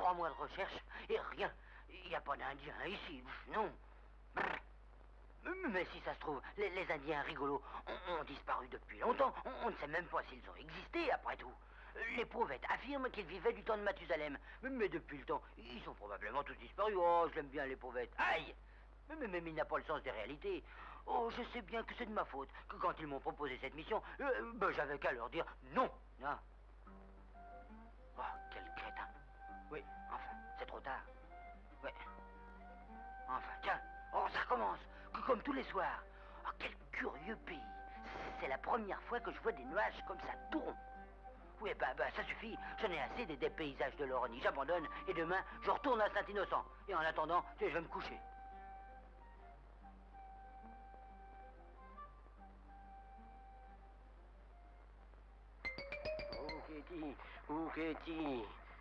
3 mois de recherche et rien. Il n'y a pas d'Indiens ici, non. Mais si ça se trouve, les Indiens rigolos ont disparu depuis longtemps. On ne sait même pas s'ils ont existé, après tout. Les prouvettes affirment qu'ils vivaient du temps de Mathusalem. Mais depuis le temps, ils sont probablement tous disparus. Oh, je l'aime bien, les prouvettes. Aïe! Mais il n'a pas le sens des réalités. Oh, je sais bien que c'est de ma faute, que quand ils m'ont proposé cette mission, j'avais qu'à leur dire non. Ah. Oh, quel crétin. Oui, enfin, c'est trop tard. Oui. Enfin, tiens, oh, ça recommence, comme tous les soirs. Oh, quel curieux pays. C'est la première fois que je vois des nuages comme ça, tout rond. Oui, ça suffit. J'en ai assez des paysages de l'Oronie. J'abandonne et demain, je retourne à Saint-Innocent. Et en attendant, je vais me coucher. Où qu'est-il?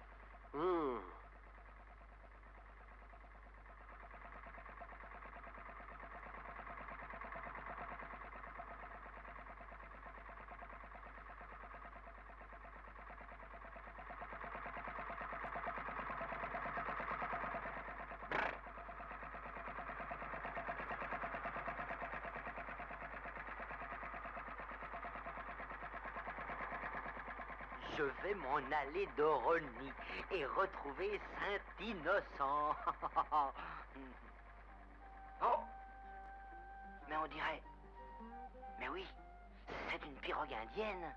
Je vais m'en aller d'Oronie et retrouver Saint-Innocent. Oh! Mais on dirait... Mais oui, c'est une pirogue indienne.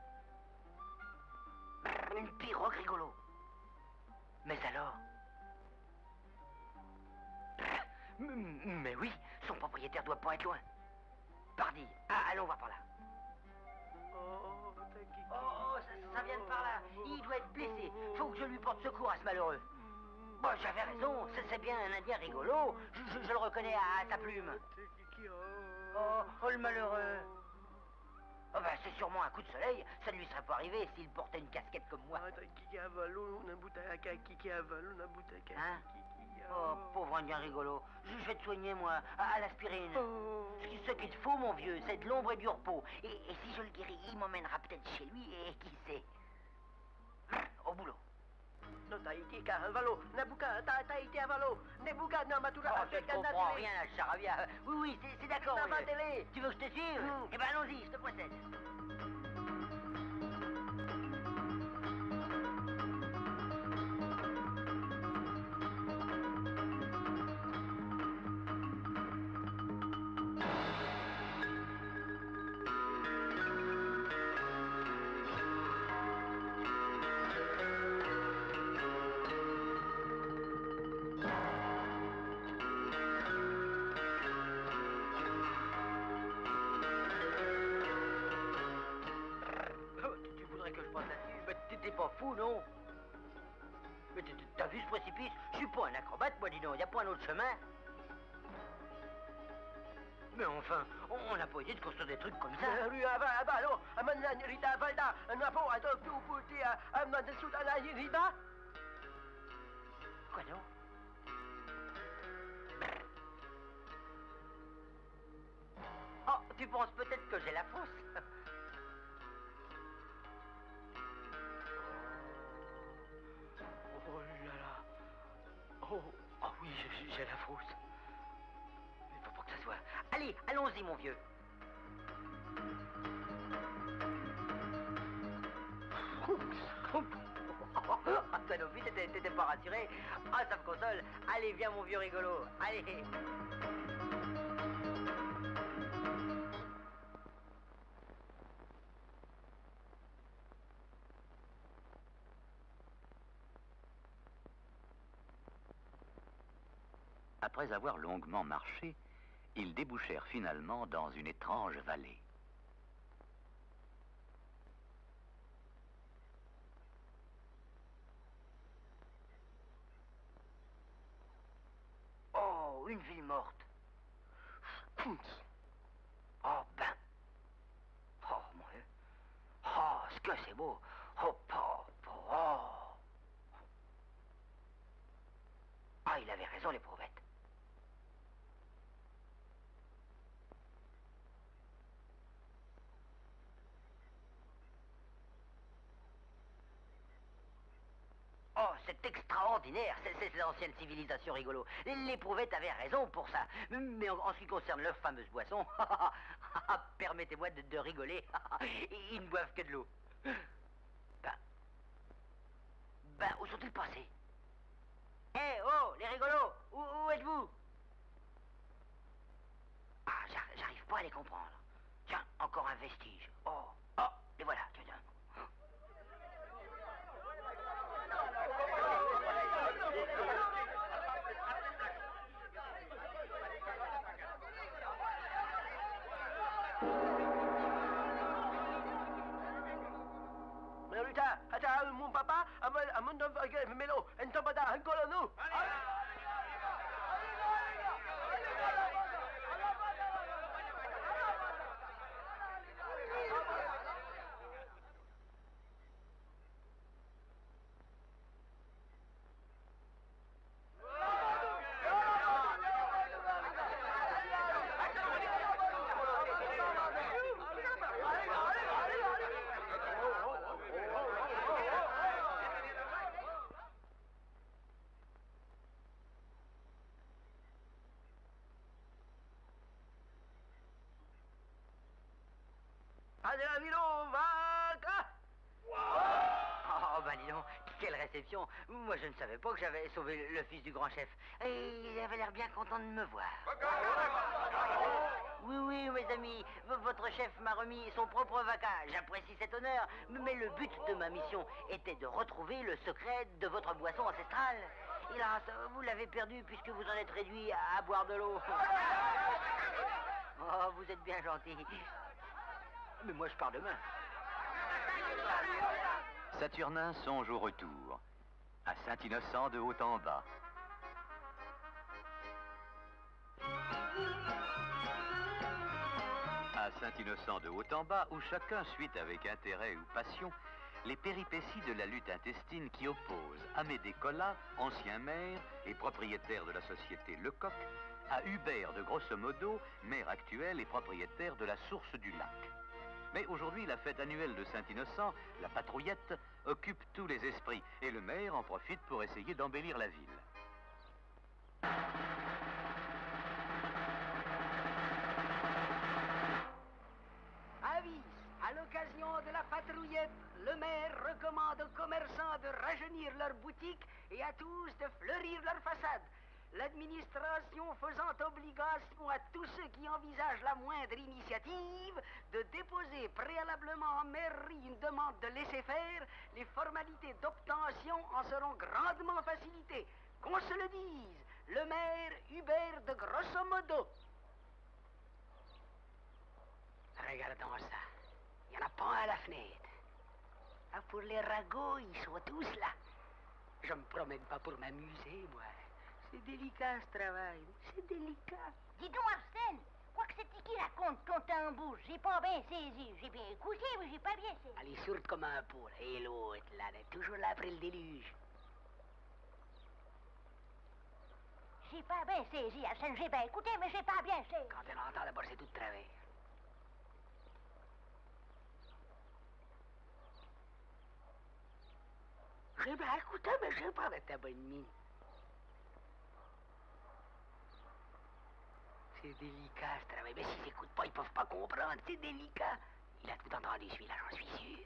Une pirogue rigolo. Mais alors... Mais oui, son propriétaire doit pas être loin. Pardi, allons voir par là. Oh, ça vient de par là. Il doit être blessé. Faut que je lui porte secours à ce malheureux. Bon, j'avais raison, c'est bien un Indien rigolo. Je le reconnais à sa plume. Oh, le malheureux. Oh, c'est sûrement un coup de soleil. Ça ne lui serait pas arrivé s'il portait une casquette comme moi. Hein? Oh, pauvre Indien rigolo. Je vais te soigner, moi, à l'aspirine. Ce qu'il te faut, mon vieux, c'est de l'ombre et du repos. Et si je le guéris, il m'emmènera peut-être chez lui, et qui sait. Au boulot. No Tahiti Caravalo, Nabuka, Tahiti Avalo, Nebuka, Namatura, Oh, tu ne comprends rien à Charavia. Oui, c'est d'accord. Tu veux que je te suive? Eh ben, allons-y, je te précède. T'es pas fou, non? Mais t'as vu ce précipice? Je suis pas un acrobate, moi, dis donc. Y a pas un autre chemin? Mais enfin, on n'a pas idée de construire des trucs comme ça. Quoi donc? Oh, tu penses peut-être que j'ai la fausse? Oh là là. Oh oui, j'ai la frousse. Il faut pas que ça soit... Allez, allons-y, mon vieux. Sanofi, t'étais pas rassuré? Ah, ça me console. Allez, viens, mon vieux rigolo. Allez. Après avoir longuement marché, ils débouchèrent finalement dans une étrange vallée. Oh, une ville morte. Oh, ben. Oh, mon Dieu. Oh, ce que c'est beau. Oh, oh. Ah, il avait raison, les prouvettes. Oh, c'est extraordinaire, ces anciennes civilisations rigolo. L'éprouvette avait raison pour ça. Mais en ce qui concerne leur fameuse boisson, permettez-moi de rigoler. Ils ne boivent que de l'eau. Où sont-ils passés? Eh, oh, les rigolos, où êtes-vous? Ah, j'arrive pas à les comprendre. Tiens, encore un vestige. Oh, les voilà, tiens. Merluta, hata mon papa, amon melo, entabada, hankolonu. Oh, ben dis donc, quelle réception. Moi, je ne savais pas que j'avais sauvé le fils du grand chef. Et il avait l'air bien content de me voir. Oui, mes amis, votre chef m'a remis son propre vaca. J'apprécie cet honneur, mais le but de ma mission était de retrouver le secret de votre boisson ancestrale. Hélas, vous l'avez perdu puisque vous en êtes réduit à boire de l'eau. Oh, vous êtes bien gentil. Mais moi, je pars demain. Saturnin songe au retour, à Saint-Innocent de haut en bas. À Saint-Innocent de haut en bas, où chacun suit avec intérêt ou passion les péripéties de la lutte intestine qui oppose Amédée Collat, ancien maire et propriétaire de la société Lecoq, à Hubert de Grossomodo, maire actuel et propriétaire de la source du lac. Mais aujourd'hui, la fête annuelle de Saint-Innocent, la patrouillette, occupe tous les esprits et le maire en profite pour essayer d'embellir la ville. Avis, à l'occasion de la patrouillette, le maire recommande aux commerçants de rajeunir leurs boutiques et à tous de fleurir leurs façades. L'administration faisant obligation à tous ceux qui envisagent la moindre initiative de déposer préalablement en mairie une demande de laisser-faire, les formalités d'obtention en seront grandement facilitées. Qu'on se le dise, le maire Hubert de Grossomodo. Regardons ça. Il n'y en a pas un à la fenêtre. Ah, pour les ragots, ils sont tous là. Je me promène pas pour m'amuser, moi. C'est délicat, ce travail. C'est délicat. Dis donc, Arsène, quoi que c'est qui raconte ton tambour? J'ai pas bien saisi. J'ai bien écouté, mais j'ai pas bien saisi. Elle est sourde comme un poule. Et l'autre, là, elle est toujours là après le déluge. J'ai pas bien saisi, Arsène. J'ai bien écouté, mais j'ai pas bien saisi. Quand elle entend, d'abord, c'est tout de travers. J'ai bien écouté, mais j'ai pas de ta bonne mine. C'est délicat, ce travail. Mais s'ils n'écoutent pas, ils peuvent pas comprendre. C'est délicat. Il a tout entendu, celui-là, j'en suis sûr.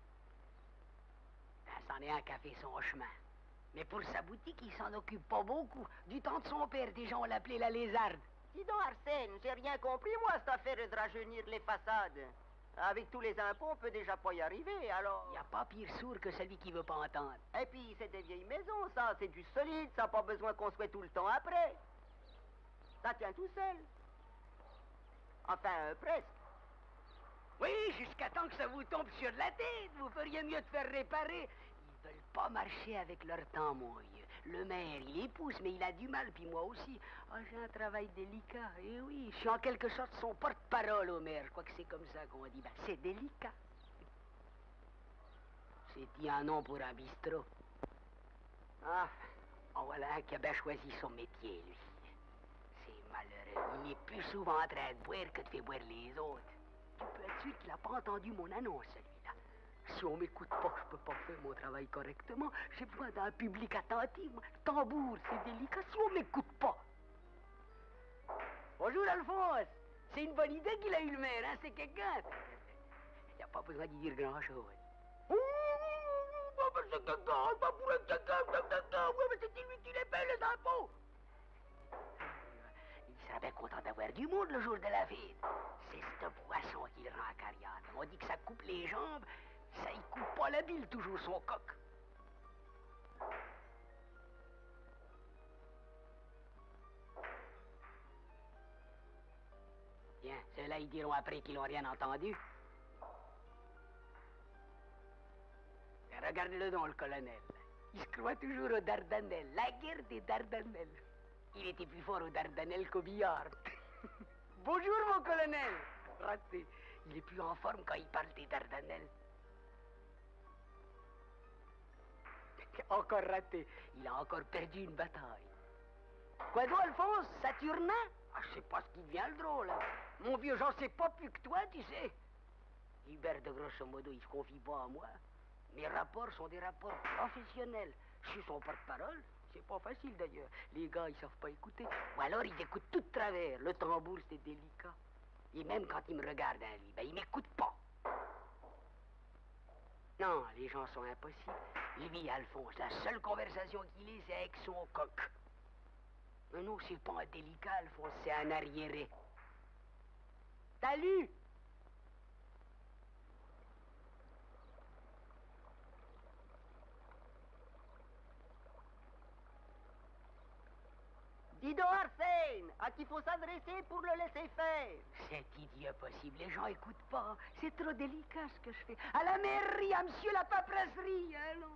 C'en est un qui a fait son chemin. Mais pour sa boutique, il s'en occupe pas beaucoup. Du temps de son père, déjà, on l'appelait la lézarde. Dis donc, Arsène, j'ai rien compris, moi, cette affaire de rajeunir les façades. Avec tous les impôts, on peut déjà pas y arriver, alors... Il n'y a pas pire sourd que celui qui veut pas entendre. Et puis, c'est des vieilles maisons, ça, c'est du solide, ça n'a pas besoin qu'on soit tout le temps après. Ça tient tout seul. Enfin, presque. Oui, jusqu'à temps que ça vous tombe sur la tête. Vous feriez mieux de faire réparer. Ils veulent pas marcher avec leur temps, moi. Le maire, il les pousse, mais il a du mal, puis moi aussi. Ah, j'ai un travail délicat. Eh oui, je suis en quelque sorte son porte-parole au maire. Je crois que c'est comme ça qu'on dit. Ben, c'est délicat. C'est un nom pour un bistrot. Ah, en voilà un qui a bien choisi son métier, lui. C'est malheureux. Il est plus souvent en train de boire que de faire boire les autres. Tu peux être sûr qu'il n'a pas entendu mon annonce, celui-là. si on m'écoute pas, je peux pas faire mon travail correctement. J'ai besoin d'un public attentif. Le tambour, c'est délicat si on m'écoute pas. Bonjour, Alphonse. C'est une bonne idée qu'il a eu le maire, hein, c'est quelqu'un. Il n'y a pas besoin d'y dire grand-chose. C'est quelqu'un, pas pour être quelqu'un, oui, mais c'est lui qui les paie, les impôts. Il serait bien content d'avoir du monde le jour de la fête. C'est ce poisson qui le rend acariâtre. On dit que ça coupe les jambes, ça y coupe pas la bile, toujours son coq. Tiens, ceux-là, ils diront après qu'ils n'ont rien entendu. Et regardez-le donc, le colonel. Il se croit toujours aux Dardanelles, la guerre des Dardanelles. Il était plus fort aux Dardanelles qu'au billard. Bonjour, mon colonel. Raté. Il est plus en forme quand il parle des Dardanelles. Encore raté. Il a encore perdu une bataille. Quoi donc, Alphonse? Saturnin? Ah, je sais pas ce qui devient le drôle. Hein. Mon vieux, j'en sais pas plus que toi, tu sais. Hubert, de grosso modo, il se confie pas à moi. Mes rapports sont des rapports professionnels. Je suis son porte-parole. C'est pas facile, d'ailleurs. Les gars, ils savent pas écouter. Ou alors, ils écoutent tout de travers. Le tambour, c'est délicat. Et même quand il me regarde, hein, lui, ben, il m'écoute pas. Non, les gens sont impossibles. Lui, Alphonse, la seule conversation qu'il ait, c'est avec son coq. Mais non, c'est pas un délicat, Alphonse, c'est un arriéré. Salut! Dis donc, Arsène, à qui faut s'adresser pour le laisser faire? C'est idiot possible, les gens écoutent pas. C'est trop délicat ce que je fais. À la mairie, à monsieur la paperasserie, allons.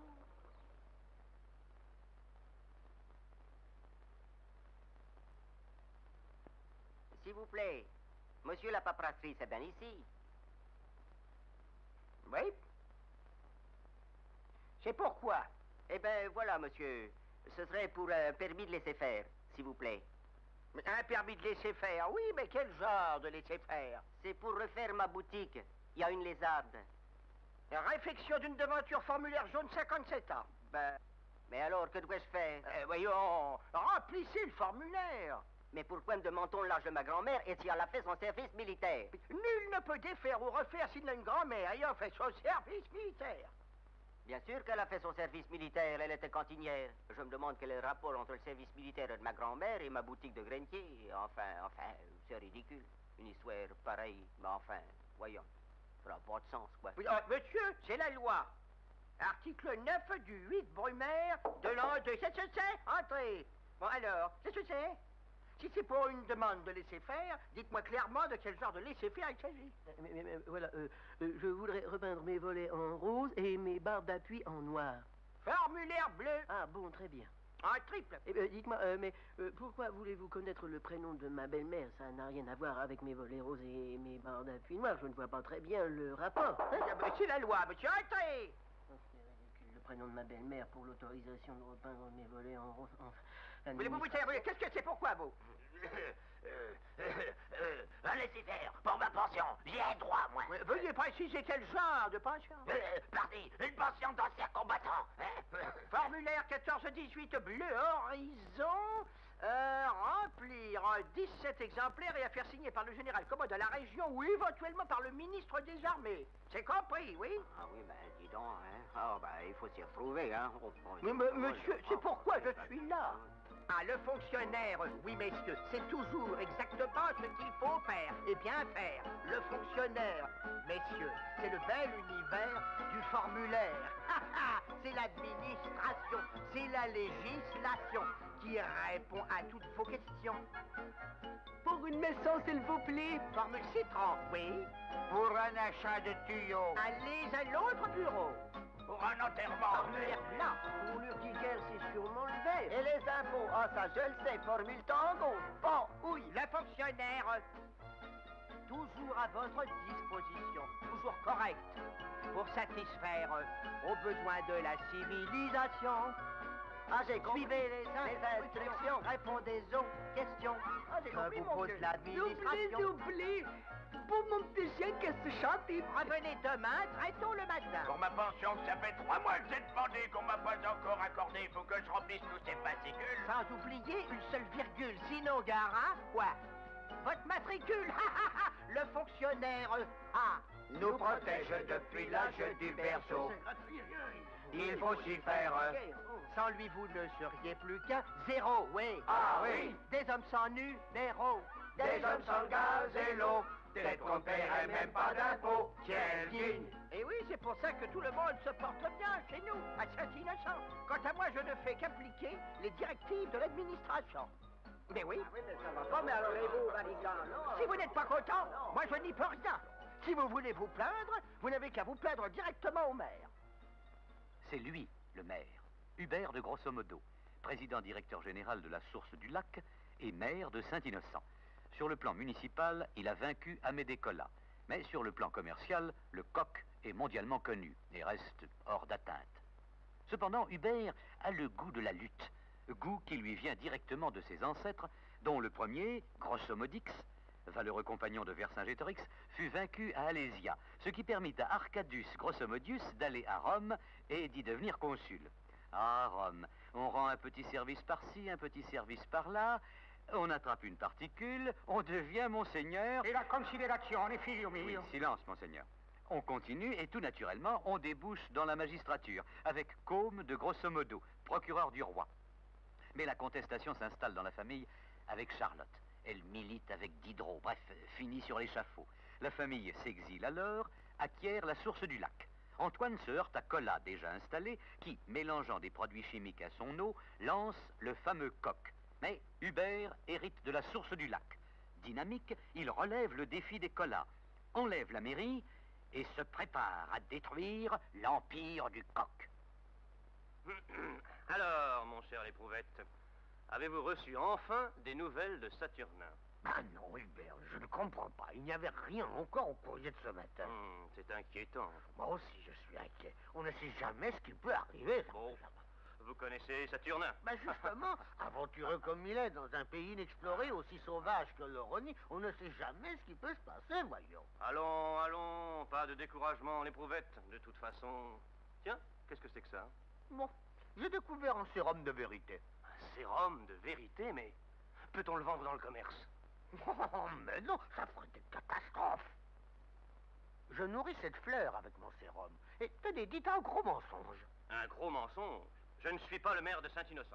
S'il vous plaît, monsieur la paperasserie, c'est bien ici. Oui. C'est pourquoi? Eh bien, voilà, monsieur. Ce serait pour un permis de laisser faire, s'il vous plaît. Un permis de laisser faire? Oui, mais quel genre de laisser faire? C'est pour refaire ma boutique. Il y a une lézarde. Réflexion d'une devanture formulaire jaune 57 ans. Ben, mais alors, que dois-je faire? Voyons, remplissez le formulaire. Mais pourquoi me demande-t-on l'âge de ma grand-mère et si elle a fait son service militaire? Nul ne peut défaire ou refaire s'il a une grand-mère ayant fait son service militaire. Bien sûr qu'elle a fait son service militaire, elle était cantinière. Je me demande quel est le rapport entre le service militaire de ma grand-mère et ma boutique de grenier. Enfin, c'est ridicule. Une histoire pareille, mais enfin, voyons. Ça n'a pas de sens, quoi. Oui, monsieur, c'est la loi. Article 9 du 8 Brumaire de l'an de... Entrez. Bon, alors, qu'est-ce que c'est? Si c'est pour une demande de laisser faire, dites-moi clairement de quel genre de laisser faire il s'agit. Mais voilà, je voudrais repeindre mes volets en rose et mes barres d'appui en noir. Formulaire bleu. Ah bon, très bien. En triple. Eh bien, dites-moi, pourquoi voulez-vous connaître le prénom de ma belle-mère? Ça n'a rien à voir avec mes volets roses et mes barres d'appui noirs. Je ne vois pas très bien le rapport. Hein? C'est la loi, monsieur. Entrez. Oh, c'est ridicule, le prénom de ma belle-mère pour l'autorisation de repeindre mes volets en rose. Voulez-vous vous taire? Qu'est-ce que c'est? Pourquoi, vous? Un laisser-faire pour ma pension. J'ai un droit, moi. Veuillez préciser quel genre de pension. Parti, une pension d'ancien combattant. Hein? Formulaire 14-18 bleu horizon. Remplir 17 exemplaires et à faire signer par le général commode de la région ou éventuellement par le ministre des Armées. C'est compris, oui? Ah oui, ben, dis donc, hein. Ah, ben, il faut s'y retrouver, hein. Mais, monsieur, c'est pourquoi je suis là. Ah, le fonctionnaire, oui, messieurs, c'est toujours exactement ce qu'il faut faire et bien faire. Le fonctionnaire, messieurs, c'est le bel univers du formulaire. C'est l'administration, c'est la législation qui répond à toutes vos questions. Pour une maison, s'il vous plaît. Formule citron, oui. Pour un achat de tuyaux. Allez à l'autre bureau. Pour un enterrement. Formulaire blanc. Pour l'urticaire, c'est sûrement le vert. Et les impôts? Ah, ça, je le sais, formule tango. Bon, oui, le fonctionnaire, toujours à votre disposition, toujours correct, pour satisfaire aux besoins de la civilisation. Ah, j'ai compris. Suivez les instructions, répondez aux questions. Ah, j'ai compris, vous mon pose vieux. l'administration. Doublé. Pour mon petit chien, qu'est-ce que chanter? Revenez demain, traitons le matin. Pour ma pension, ça fait 3 mois que j'ai demandé qu'on m'a pas encore accordé. Il faut que je remplisse tous ces fascicules. Sans oublier une seule virgule, sinon gara, quoi? Votre matricule, le fonctionnaire A Nous protège depuis l'âge du berceau. Il faut s'y faire. Sans lui, vous ne seriez plus qu'un zéro, oui. Ah oui. Des hommes sans numéro. Des hommes sans gaz et l'eau. Peut-être qu'on paierait même pas d'impôts. Quelle digne. Et oui, c'est pour ça que tout le monde se porte bien chez nous, à Saint-Innocent. Quant à moi, je ne fais qu'appliquer les directives de l'administration. Mais oui. Oh, mais alors, et vous, Marican, non? Si vous n'êtes pas content, moi je n'y peux rien. Si vous voulez vous plaindre, vous n'avez qu'à vous plaindre directement au maire. C'est lui, le maire, Hubert de Grossomodo, président-directeur général de la Source du Lac et maire de Saint-Innocent. Sur le plan municipal, il a vaincu Amédée Collat. Mais sur le plan commercial, le coq est mondialement connu et reste hors d'atteinte. Cependant, Hubert a le goût de la lutte, goût qui lui vient directement de ses ancêtres, dont le premier, Grossomodix, valeureux compagnon de Vercingétorix, fut vaincu à Alésia, ce qui permit à Arcadus Grossomodius d'aller à Rome et d'y devenir consul. À Rome, on rend un petit service par-ci, un petit service par-là, on attrape une particule, on devient monseigneur... Et la considération, figlio Oui, mio. silence, monseigneur. On continue et tout naturellement, on débouche dans la magistrature, avec Côme de Grossomodo, procureur du roi. Mais la contestation s'installe dans la famille avec Charlotte. Elle milite avec Diderot, bref, finit sur l'échafaud. La famille s'exile alors, acquiert la Source du Lac. Antoine se heurte à Collat, déjà installé, qui, mélangeant des produits chimiques à son eau, lance le fameux coq. Mais Hubert hérite de la Source du Lac. Dynamique, il relève le défi des Collats, enlève la mairie et se prépare à détruire l'empire du coq. Alors, mon cher Léprouvette, avez-vous reçu enfin des nouvelles de Saturnin? Ah non, Hubert, je ne comprends pas. Il n'y avait rien encore au courrier de ce matin. C'est inquiétant. Moi aussi, je suis inquiet. On ne sait jamais ce qui peut arriver. Bon, vous connaissez Saturnin? Ben justement, aventureux comme il est, dans un pays inexploré aussi sauvage que l'Oronie, on ne sait jamais ce qui peut se passer, voyons. Allons, allons, pas de découragement, Léprouvette. De toute façon... Tiens, qu'est-ce que c'est que ça? Bon, j'ai découvert un sérum de vérité. Un sérum de vérité, mais peut-on le vendre dans le commerce? Oh, mais non, ça ferait des catastrophes. Je nourris cette fleur avec mon sérum. Et tenez, dites un gros mensonge. Un gros mensonge? Je ne suis pas le maire de Saint-Innocent.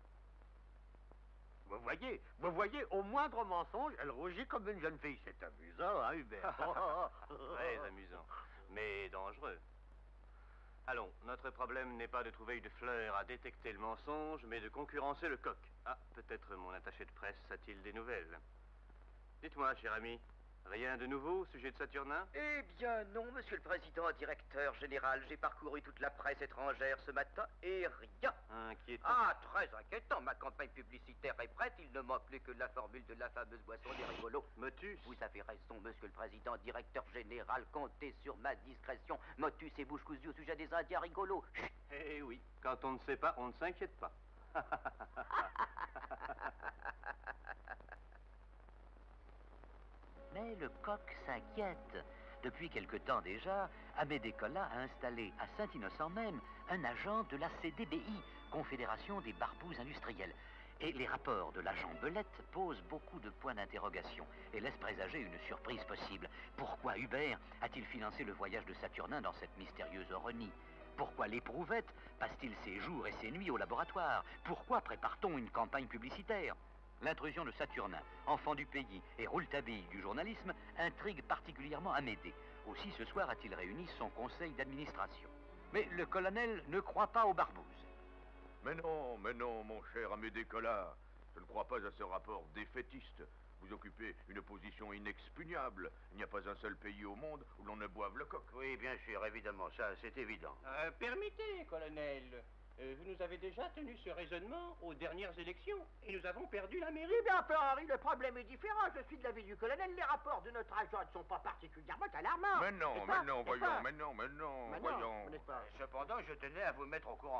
Vous voyez, au moindre mensonge, elle rougit comme une jeune fille. C'est amusant, hein, Hubert? Très amusant, mais dangereux. Allons, notre problème n'est pas de trouver une fleur à détecter le mensonge, mais de concurrencer le coq. Ah, peut-être mon attaché de presse a-t-il des nouvelles? Dites-moi, cher ami, rien de nouveau au sujet de Saturnin? Eh bien non, monsieur le président, directeur général. J'ai parcouru toute la presse étrangère ce matin et rien. Inquiétant. Ah, très inquiétant. Ma campagne publicitaire est prête. Il ne manque plus que la formule de la fameuse boisson des rigolos. Motus. Vous avez raison, monsieur le président, directeur général. Comptez sur ma discrétion. Motus et bouche cousue au sujet des Indiens rigolos. Chut. Eh oui, quand on ne sait pas, on ne s'inquiète pas. Mais le coq s'inquiète. Depuis quelque temps déjà, Amédée Collat a installé à Saint-Innocent même un agent de la CDBI, Confédération des Barbouzes Industriels. Et les rapports de l'agent Belette posent beaucoup de points d'interrogation et laissent présager une surprise possible. Pourquoi Hubert a-t-il financé le voyage de Saturnin dans cette mystérieuse Oronie? Pourquoi l'Éprouvette passe-t-il ses jours et ses nuits au laboratoire? Pourquoi prépare-t-on une campagne publicitaire? L'intrusion de Saturnin, enfant du pays et rouletabille du journalisme, intrigue particulièrement Amédée. Aussi ce soir a-t-il réuni son conseil d'administration. Mais le colonel ne croit pas aux barbouzes. Mais non, mon cher Amédée Collat. Je ne crois pas à ce rapport défaitiste. Vous occupez une position inexpugnable. Il n'y a pas un seul pays au monde où l'on ne boive le coq. Oui, bien sûr, évidemment, ça, c'est évident. Permettez, colonel. Vous nous avez déjà tenu ce raisonnement aux dernières élections et nous avons perdu la mairie. Eh bien, Henri, le problème est différent. Je suis de l'avis du colonel. Les rapports de notre agent ne sont pas particulièrement alarmants. Mais non, voyons, voyons. Cependant, je tenais à vous mettre au courant.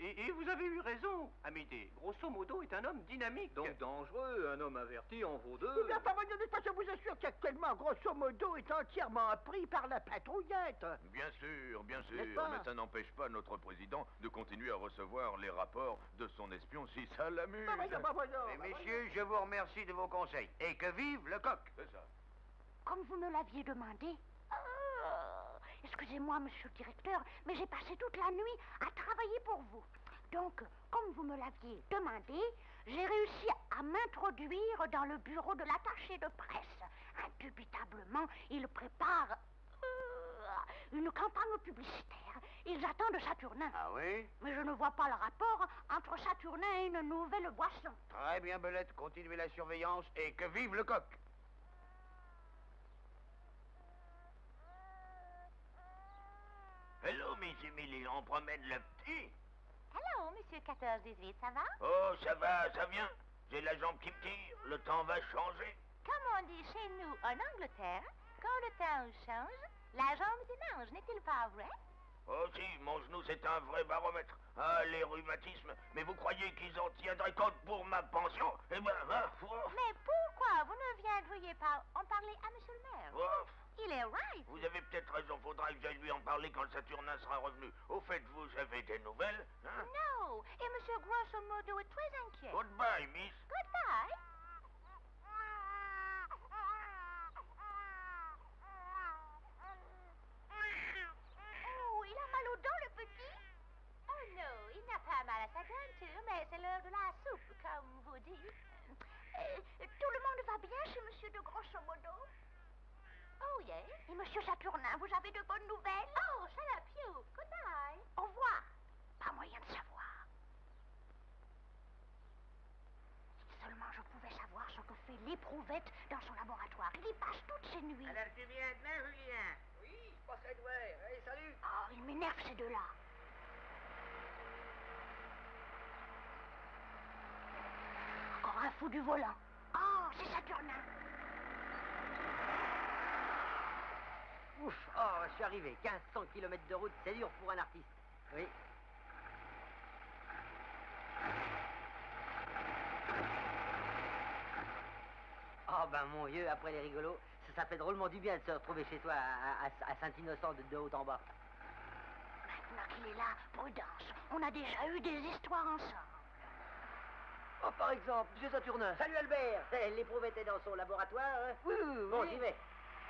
Et vous avez eu raison, Amédée. Grosso modo est un homme dynamique. Donc dangereux, un homme averti en vaut deux. Eh bien, pas de pas, je vous assure qu'actuellement, grosso modo, est entièrement pris par la patrouillette. Bien sûr, N'est-ce pas? mais ça n'empêche pas notre président de continuer à recevoir les rapports de son espion si ça l'amuse. Mais messieurs, je vous remercie de vos conseils. Et que vive le coq! C'est ça. Comme vous me l'aviez demandé. Excusez-moi, monsieur le directeur, mais j'ai passé toute la nuit à travailler pour vous. Donc, comme vous me l'aviez demandé, j'ai réussi à m'introduire dans le bureau de l'attaché de presse. Indubitablement, il prépare une campagne publicitaire. Ils attendent Saturnin. Ah oui? Mais je ne vois pas le rapport entre Saturnin et une nouvelle boisson. Très bien, Belette. Continuez la surveillance et que vive le coq! Hello, Miss Emily, on promène le petit? Allô, monsieur 14-18, ça va? Oh, ça va, ça vient. J'ai la jambe qui me tire, le temps va changer. Comme on dit chez nous en Angleterre, quand le temps change, la jambe démange, n'est-il pas vrai? Oh si, mon genou c'est un vrai baromètre. Ah, les rhumatismes, mais vous croyez qu'ils en tiendraient compte pour ma pension? Eh ben, Mais pourquoi vous ne viendriez pas en parler à monsieur le maire? Il est right. Vous avez peut-être raison, faudra que j'aille lui en parler quand le Saturnin sera revenu. Au fait, vous avez des nouvelles, hein? Non, et monsieur grosso modo est très inquiet. Goodbye, miss. Goodbye. Oh, il a mal aux dents, le petit? Oh non, il n'a pas mal à sa denture, mais c'est l'heure de la soupe, comme vous dites. Tout le monde va bien chez monsieur de grosso modo? Oh, yes. Et monsieur Saturnin, vous avez de bonnes nouvelles? Oh, shut up, you. Goodbye. Au revoir. Pas moyen de savoir. Si seulement je pouvais savoir ce que fait l'éprouvette dans son laboratoire. Il y passe toutes ses nuits. Alors tu viens demain, Julien? Oui, je passerai de ouais. Allez, salut. Oh, ils m'énervent ces deux-là. Encore un fou du volant. Oh, c'est Saturnin. Ouf, oh, je suis arrivé. 1500 km de route, c'est dur pour un artiste. Oui. Oh, ben mon Dieu, après les rigolos, ça fait drôlement du bien de se retrouver chez toi à Saint-Innocent de haut en bas. Maintenant qu'il est là, prudence. On a déjà eu des histoires ensemble. Oh, par exemple, monsieur Saturnin. Salut Albert. L'éprouvette est dans son laboratoire, hein? Oui, bon, j'y vais.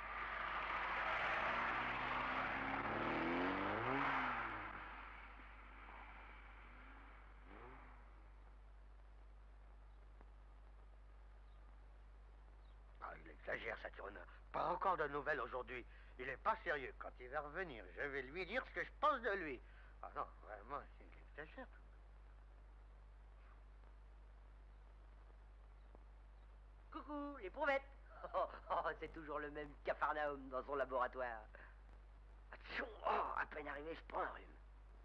Il exagère, Saturnin. Pas encore de nouvelles aujourd'hui. Il est pas sérieux. Quand il va revenir, je vais lui dire ce que je pense de lui. Ah non, vraiment, il exagère. Coucou, l'éprouvette. Oh, c'est toujours le même Capharnaüm dans son laboratoire. Attention, à peine arrivé, je prends un rhume.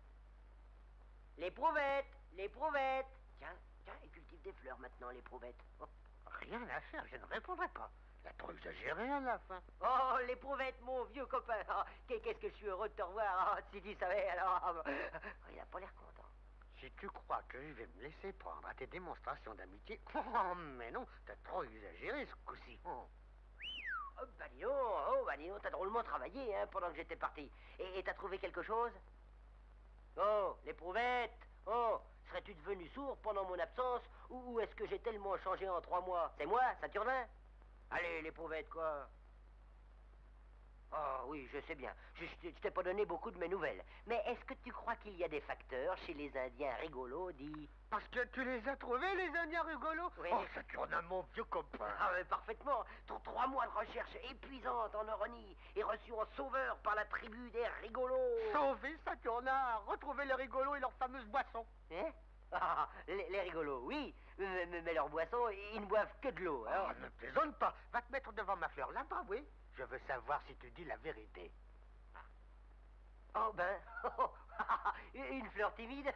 L'éprouvette. Tiens, il cultive des fleurs maintenant, l'éprouvette. Rien à faire, je ne répondrai pas. Il a trop exagéré à la fin. Oh, l'éprouvette, mon vieux copain. Oh, qu'est-ce que je suis heureux de te revoir. Oh, si tu savais, alors... il n'a pas l'air content. Si tu crois que je vais me laisser prendre à tes démonstrations d'amitié... Oh, mais non, t'as trop exagéré ce coup-ci. Oh, bah dis donc, t'as drôlement travaillé, hein, pendant que j'étais parti. Et t'as trouvé quelque chose? Oh, l'éprouvette. Oh, serais-tu devenu sourd pendant mon absence? Ou est-ce que j'ai tellement changé en 3 mois? C'est moi, Saturnin? Allez, l'éprouvette, quoi. Oh, oui, je sais bien. Je t'ai pas donné beaucoup de mes nouvelles. Mais est-ce que tu crois qu'il y a des facteurs chez les Indiens rigolos, dis? Parce que tu les as trouvés, les Indiens rigolos? Oui. Oh, Saturnin, mon vieux copain. Ah, mais parfaitement. 3 mois de recherche épuisante en Euronie et reçu en sauveur par la tribu des rigolos. Sauver Saturnin, retrouver les rigolos et leur fameuse boisson. Hein? Ah, les rigolos, oui. Mais leur boisson, ils ne boivent que de l'eau. Hein? Ne plaisante pas. Va te mettre devant ma fleur là-bas, oui. Je veux savoir si tu dis la vérité. Oh ben, une fleur timide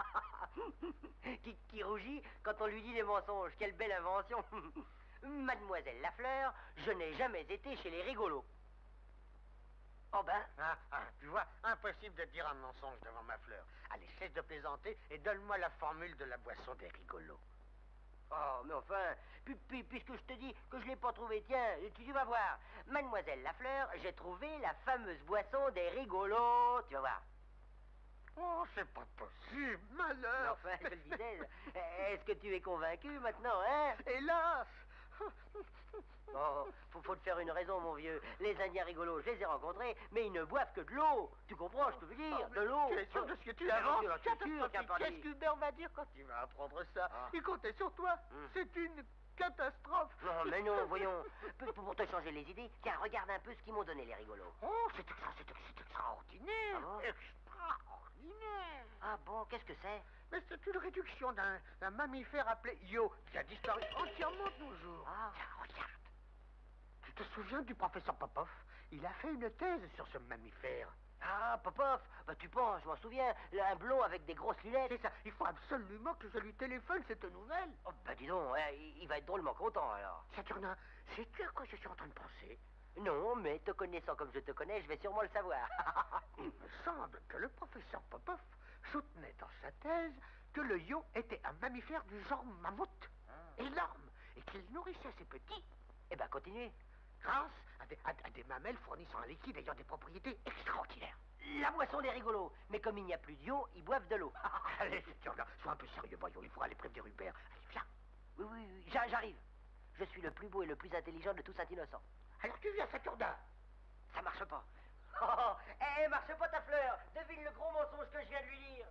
qui rougit quand on lui dit des mensonges. Quelle belle invention. Mademoiselle Lafleur, je n'ai jamais été chez les rigolos. Oh ben. Tu vois, impossible de dire un mensonge devant ma fleur. Allez, cesse de plaisanter et donne-moi la formule de la boisson des rigolos. Oh, mais enfin, puisque je te dis que je l'ai pas trouvé, tiens, tu vas voir. Mademoiselle Lafleur, j'ai trouvé la fameuse boisson des rigolos, tu vas voir. Oh, c'est pas possible, malheur. Enfin, je le disais, est-ce que tu es convaincu maintenant, hein? Hélas. Oh, faut te faire une raison, mon vieux. Les Indiens rigolos, je les ai rencontrés, mais ils ne boivent que de l'eau. Tu comprends ce que je veux dire? De l'eau. Tu es sûr de ce que tu Bien avances? sûr, Qu'est-ce qu'Hubert va dire quand il va apprendre ça? Il comptait sur toi. C'est une catastrophe. Non, mais non, voyons. Pour te changer les idées, tiens, regarde un peu ce qu'ils m'ont donné, les rigolos. Oh, c'est extraordinaire. Ah bon? Extraordinaire. Ah bon, qu'est-ce que c'est? Mais c'est une réduction d'un mammifère appelé Yo, qui a disparu entièrement de nos jours. Ah. Tiens, regarde. Tu te souviens du professeur Popov? Il a fait une thèse sur ce mammifère. Ah, Popov, bah tu penses, je m'en souviens, un blond avec des grosses lunettes. C'est ça, il faut absolument que je lui téléphone cette nouvelle. Oh, bah dis donc, hein, il va être drôlement content alors. Saturnin, sais-tu à quoi je suis en train de penser? Non, mais te connaissant comme je te connais, je vais sûrement le savoir. Il me semble que le professeur Popov soutenait dans sa thèse que le yo était un mammifère du genre mammouth, énorme, et qu'il nourrissait ses petits. Eh ben, continuez. Grâce à des mamelles fournissant un liquide ayant des propriétés extraordinaires. La boisson des rigolos. Mais comme il n'y a plus d'eau, ils boivent de l'eau. Allez, Saturnin, sois un peu sérieux, voyons, il faut aller prévenir Hubert. Allez, viens. Oui, j'arrive. Je suis le plus beau et le plus intelligent de tout Saint-Innocent. Alors tu viens, Saturnin. Ça marche pas. Oh, marche pas ta fleur. Devine le gros mensonge que je viens de lui dire.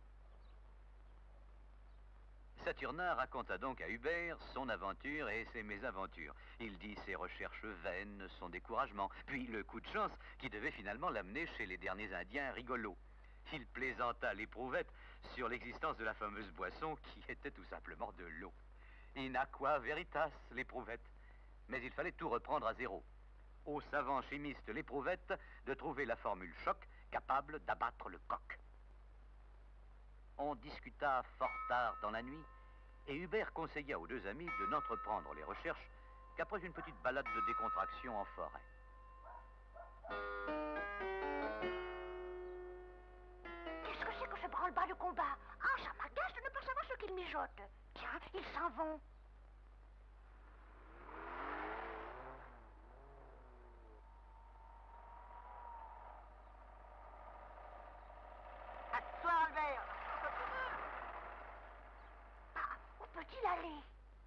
Saturnin raconta donc à Hubert son aventure et ses mésaventures. Il dit ses recherches vaines, son découragement, puis le coup de chance qui devait finalement l'amener chez les derniers Indiens rigolos. Il plaisanta l'éprouvette sur l'existence de la fameuse boisson qui était tout simplement de l'eau. In aqua veritas, l'éprouvette. Mais il fallait tout reprendre à zéro. Au savant chimiste l'éprouvette de trouver la formule choc capable d'abattre le coq. On discuta fort tard dans la nuit, et Hubert conseilla aux deux amis de n'entreprendre les recherches qu'après une petite balade de décontraction en forêt. Qu'est-ce que c'est que ce branle-bas de combat? Ah, ça m'agace de ne pas savoir ce qu'ils mijotent. Tiens, ils s'en vont. À toi, Albert. Ah, où peut-il aller?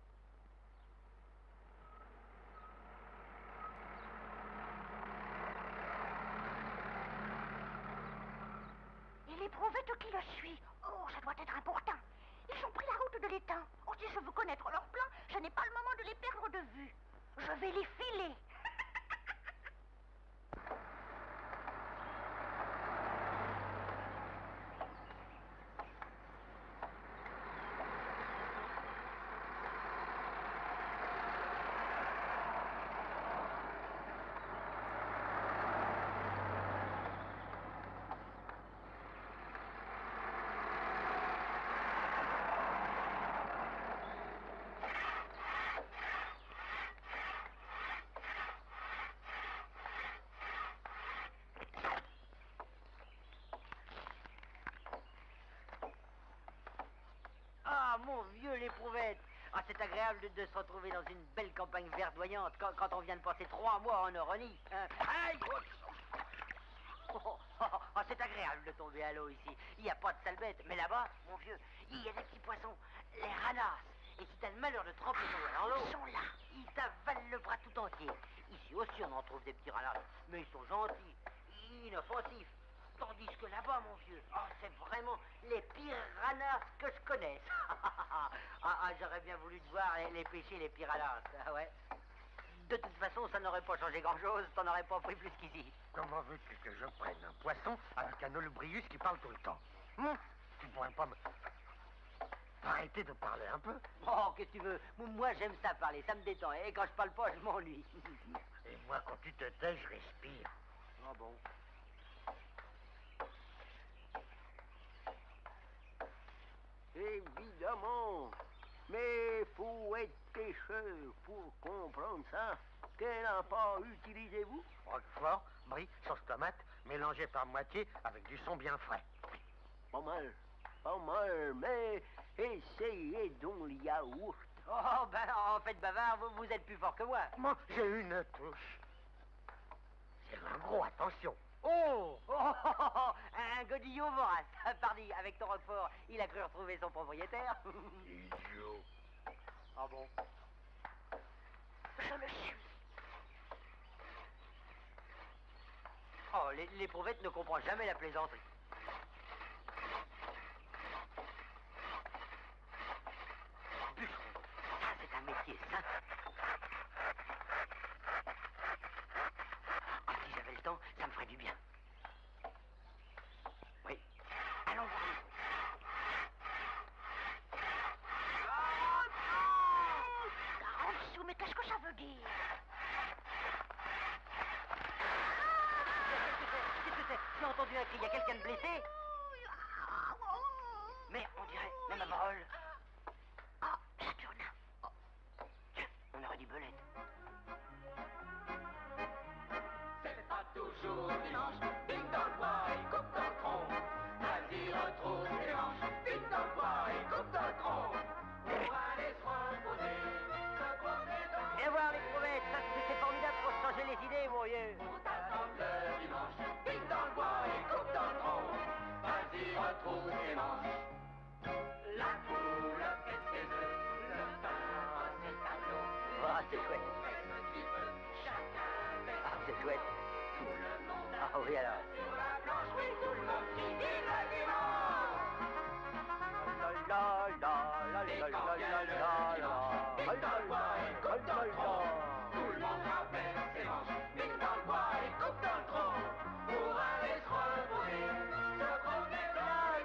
Et l'éprouvette qui le suit. Oh, ça doit être important. Ils ont pris la route de l'étang. Oh, si je veux connaître leur plan, je n'ai pas le moment de les perdre de vue. Je vais les filer. Ah, mon vieux l'éprouvette. Ah, c'est agréable de se retrouver dans une belle campagne verdoyante quand on vient de passer 3 mois en Oronie. Hein. Aïe! C'est agréable de tomber à l'eau ici. Il n'y a pas de sale bête. Mais là-bas, mon vieux, il y a des petits poissons, les ranas. Et si t'as le malheur de tremper ton doigt dans l'eau, Ils sont là. ils t'avalent le bras tout entier. Ici aussi, on en trouve des petits ranas. Mais ils sont gentils, inoffensifs. Tandis que là-bas, mon vieux, c'est vraiment les piranhas que je connaisse. J'aurais bien voulu te voir les pêcher, les piranhas. Ah ouais. De toute façon, ça n'aurait pas changé grand-chose. T'en aurais pas pris plus qu'ici. Comment veux-tu que je prenne un poisson avec un olubrius qui parle tout le temps? Tu pourrais pas me... arrêter de parler un peu? Oh, qu'est-ce que tu veux? Moi, j'aime ça parler, ça me détend. Et quand je parle pas, je m'ennuie. Et moi, quand tu te tais, je respire. Ah bon? Évidemment. Mais faut être pêcheur pour comprendre ça. Quel apport utilisez-vous? Roquefort, brie, sauce tomate, mélangé par moitié avec du son bien frais. Pas mal, mais essayez donc le yaourt. Oh, ben, en fait, bavard, vous êtes plus fort que moi. Moi, j'ai une touche. C'est un gros, attention. Oh, un godillot vorace. Pardi, avec ton Roquefort, il a cru retrouver son propriétaire. Idiot. Ah bon? Je le suis. Oh, l'éprouvette ne comprend jamais la plaisanterie. Bûcheron, ça c'est un métier sain. Ah, si j'avais le temps, ça me ferait du bien. Oui, allons voir. 40 sous, mais qu'est-ce que ça veut dire? Qu'est-ce que c'est? J'ai entendu un cri, il y a quelqu'un de blessé? Mais on dirait même ma parole. Ah, ça tourne. Tiens, on aurait dit belette. C'est pas toujours dimanche, bing dans le bois et coupe dans le tronc. Vas-y, retrouve tes manches, bing dans le bois et coupe dans le tronc. Pour aller se reposer, se promener dans Viens voir l'éprouvette, ça c'est formidable pour changer les idées, mon vieux. on t'attend le dimanche, bing dans le bois et coupe dans le tronc. Vas-y, retrouve tes manches. La poule fait ses œufs, le pain a ses tableaux. Ah, c'est chouette. Fait ce qu'il veut, chacun fait Ah, c'est chouette. tout le monde a Ah oui, alors. sur la planche, oui, tout le monde qui dit le dimanche. Bing dans le bois et coupe dans le tronc. Tout le monde rappelle ses manches. Bing dans le bois et coupe dans le tronc. Pour aller se reposer, se promener dans le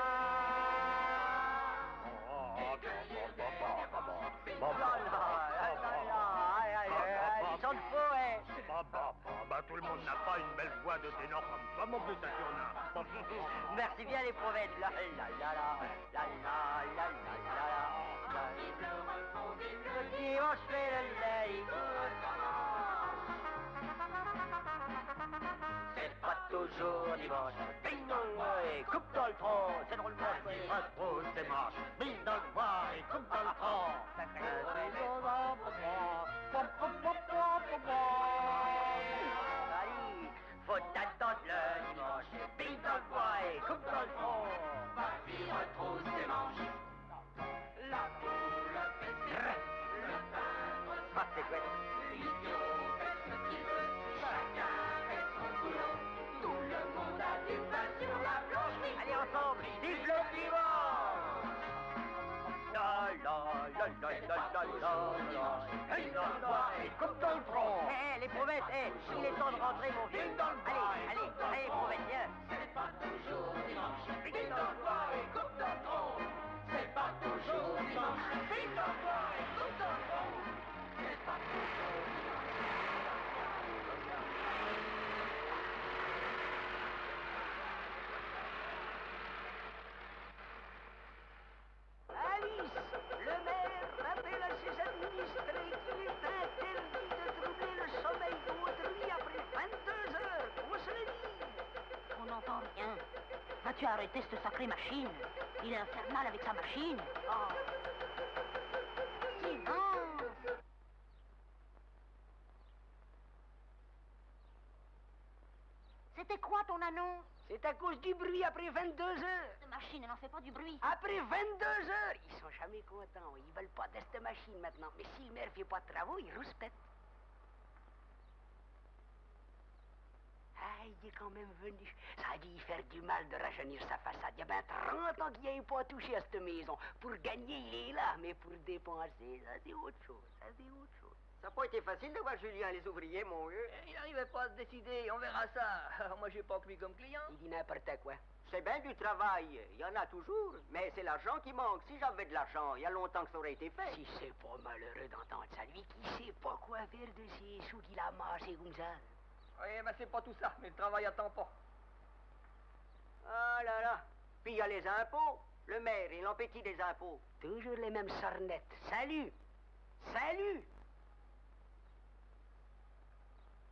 Ils sont de faux, hein. Tout le monde n'a pas une belle voix de ténor comme toi, mon petit Saturnin. Merci bien, l'éprouvette. La la la la, la la la la la. Le dimanche fait le lait. C'est pas toujours dimanche. Bing dans le bois et coupe dans le tronc. C'est drôlement chouette. Retrouve tes manches, bing dans le bois et coupe dans le tronc. Allez, faut attendre le dimanche. Bing dans le bois et coupe dans le tronc. Vas-y, retrouve tes manches. La poule fait ses œufs, le peintre Ah, c'est chouette. l'idiot fait ce qu'il veut, chacun fait son boulot. Tout le monde a du pain sur la planche, oui. Allez, ensemble, vive le dimanche! La la la la la la la la. Bing dans le bois et coupe dans le tronc. Hé, l'éprouvette, il est temps de rentrer, mon vieux. Allez, l'éprouvette, viens. C'est pas toujours dimanche, bing dans le bois et coupe dans le tronc. C'est pas toujours dimanche, bing dans le bois et coupe dans le tronc. C'est pas toujours Alice, le maire rappelle à ses administrés qu'il est interdit de troubler le sommeil d'autrui après 22 heures. On se le dit. On n'entend rien. Vas-tu arrêter cette sacrée machine? Il est infernal avec sa machine. Oh. Silence! C'était quoi ton annonce? C'est à cause du bruit après 22 heures. Cette machine, elle n'en fait pas du bruit. Après 22 heures, ils sont jamais contents. Ils veulent pas de cette machine maintenant. Mais si le maire fait pas de travaux, ils rouspètent. Ah, il est quand même venu. Ça a dû y faire du mal de rajeunir sa façade. Il y a bien 30 ans qu'il n'avait pas touché à cette maison. Pour gagner, il est là. Mais pour dépenser, ça c'est autre chose. Ça c'est autre chose. Ça n'a pas été facile de voir Julien les ouvriers, mon vieux. Il n'arrivait pas à se décider, on verra ça. Moi, j'ai pas que lui comme client. Il dit n'importe quoi. C'est bien du travail, il y en a toujours, mais c'est l'argent qui manque. Si j'avais de l'argent, il y a longtemps que ça aurait été fait. Si c'est pas malheureux d'entendre ça, lui qui sait pas quoi faire de ces sous qu'il a amassés comme ça. Oui, mais c'est pas tout ça, mais le travail attend pas. Ah là là. Puis il y a les impôts. Le maire, il en pétit des impôts. Toujours les mêmes sornettes. Salut! Salut!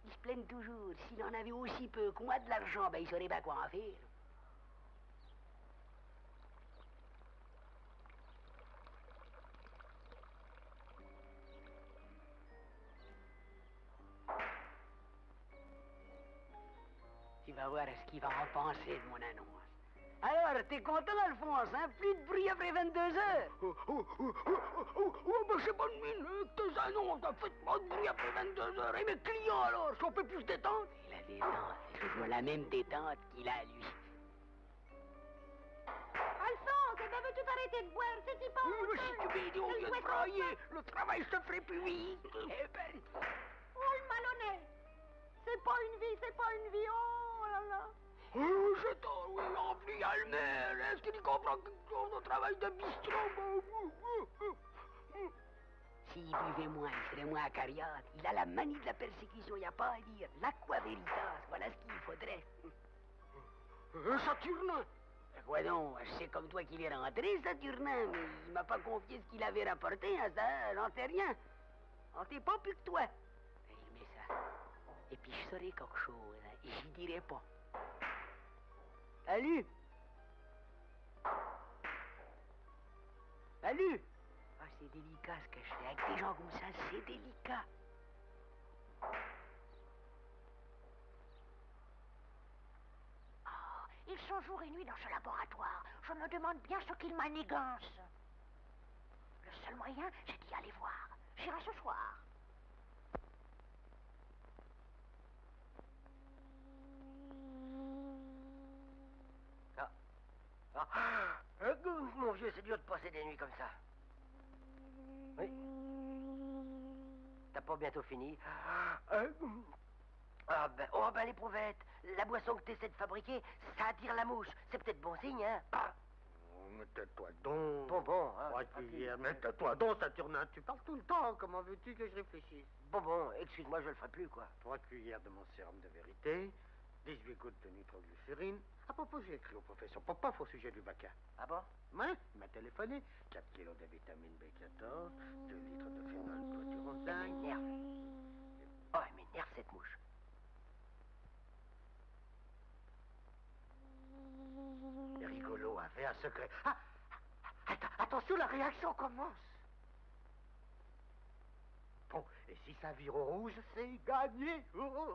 Ils se plaignent toujours. S'il en avait aussi peu que moi de l'argent, ben il saurait pas quoi en faire. Tu vas voir ce qu'il va en penser de mon annonce. Alors, t'es content, Alphonse, hein? Plus de bruit après 22 heures. Ben c'est bonne mine, tes annonces, faites pas de bruit après 22 heures. Et mes clients, alors, si on peut plus se détendre? Il a détente, je vois la même détente qu'il a, lui. Alphonse, eh ben, veux-tu t'arrêter de boire? C'est pas Oui, mais si tu m'aides, on vient de travailler. Le travail se ferait plus vite. Eh ben... Oh, le malhonnête! C'est pas une vie, c'est pas une vie, oh là là! Oh, je t'en, oui, rempli Almer. Est-ce qu'il comprend quelque chose au travail de bistrot? S'il buvait moins, il serait moins acariâtre. Il a la manie de la persécution, il n'y a pas à dire. L'aqua veritas, voilà ce qu'il faudrait. Saturnin! Quoi donc, je sais comme toi qu'il est rentré, Saturnin, mais il m'a pas confié ce qu'il avait rapporté, hein, ça, j'en sais rien. On t'est pas plus que toi. Il met ça. Et puis je saurais quelque chose, hein, et j'y dirai pas. Salut! Salut! Ah, c'est délicat ce que je fais. Avec des gens comme ça, c'est délicat. Oh, ils sont jour et nuit dans ce laboratoire. Je me demande bien ce qu'ils manigancent. Le seul moyen, c'est d'y aller voir. J'irai ce soir. Mon vieux, c'est dur de passer des nuits comme ça. Oui. T'as pas bientôt fini? Ah ben, oh ben l'éprouvette, la boisson que t'essaies de fabriquer, ça attire la mouche. C'est peut-être bon signe, hein? Oh, mais tais-toi donc. Bonbon, hein? 3 cuillères, mais tais-toi donc, Saturnin. Tu parles tout le temps. Comment veux-tu que je réfléchisse? Bonbon, excuse-moi, je le ferai plus, quoi. 3 cuillères de mon sérum de vérité, 18 gouttes de nitroglycérine. À propos, j'ai écrit au professeur Popov au sujet du vaca. Ah bon? Ouais, il m'a téléphoné. 4 kilos de vitamine B14, 2 litres de phénol clôturantane. Elle m'énerve. Oh, elle m'énerve, cette mouche. Les rigolos avaient un secret. Ah! Attention, la réaction commence. Bon, et si ça vire au rouge, c'est gagné.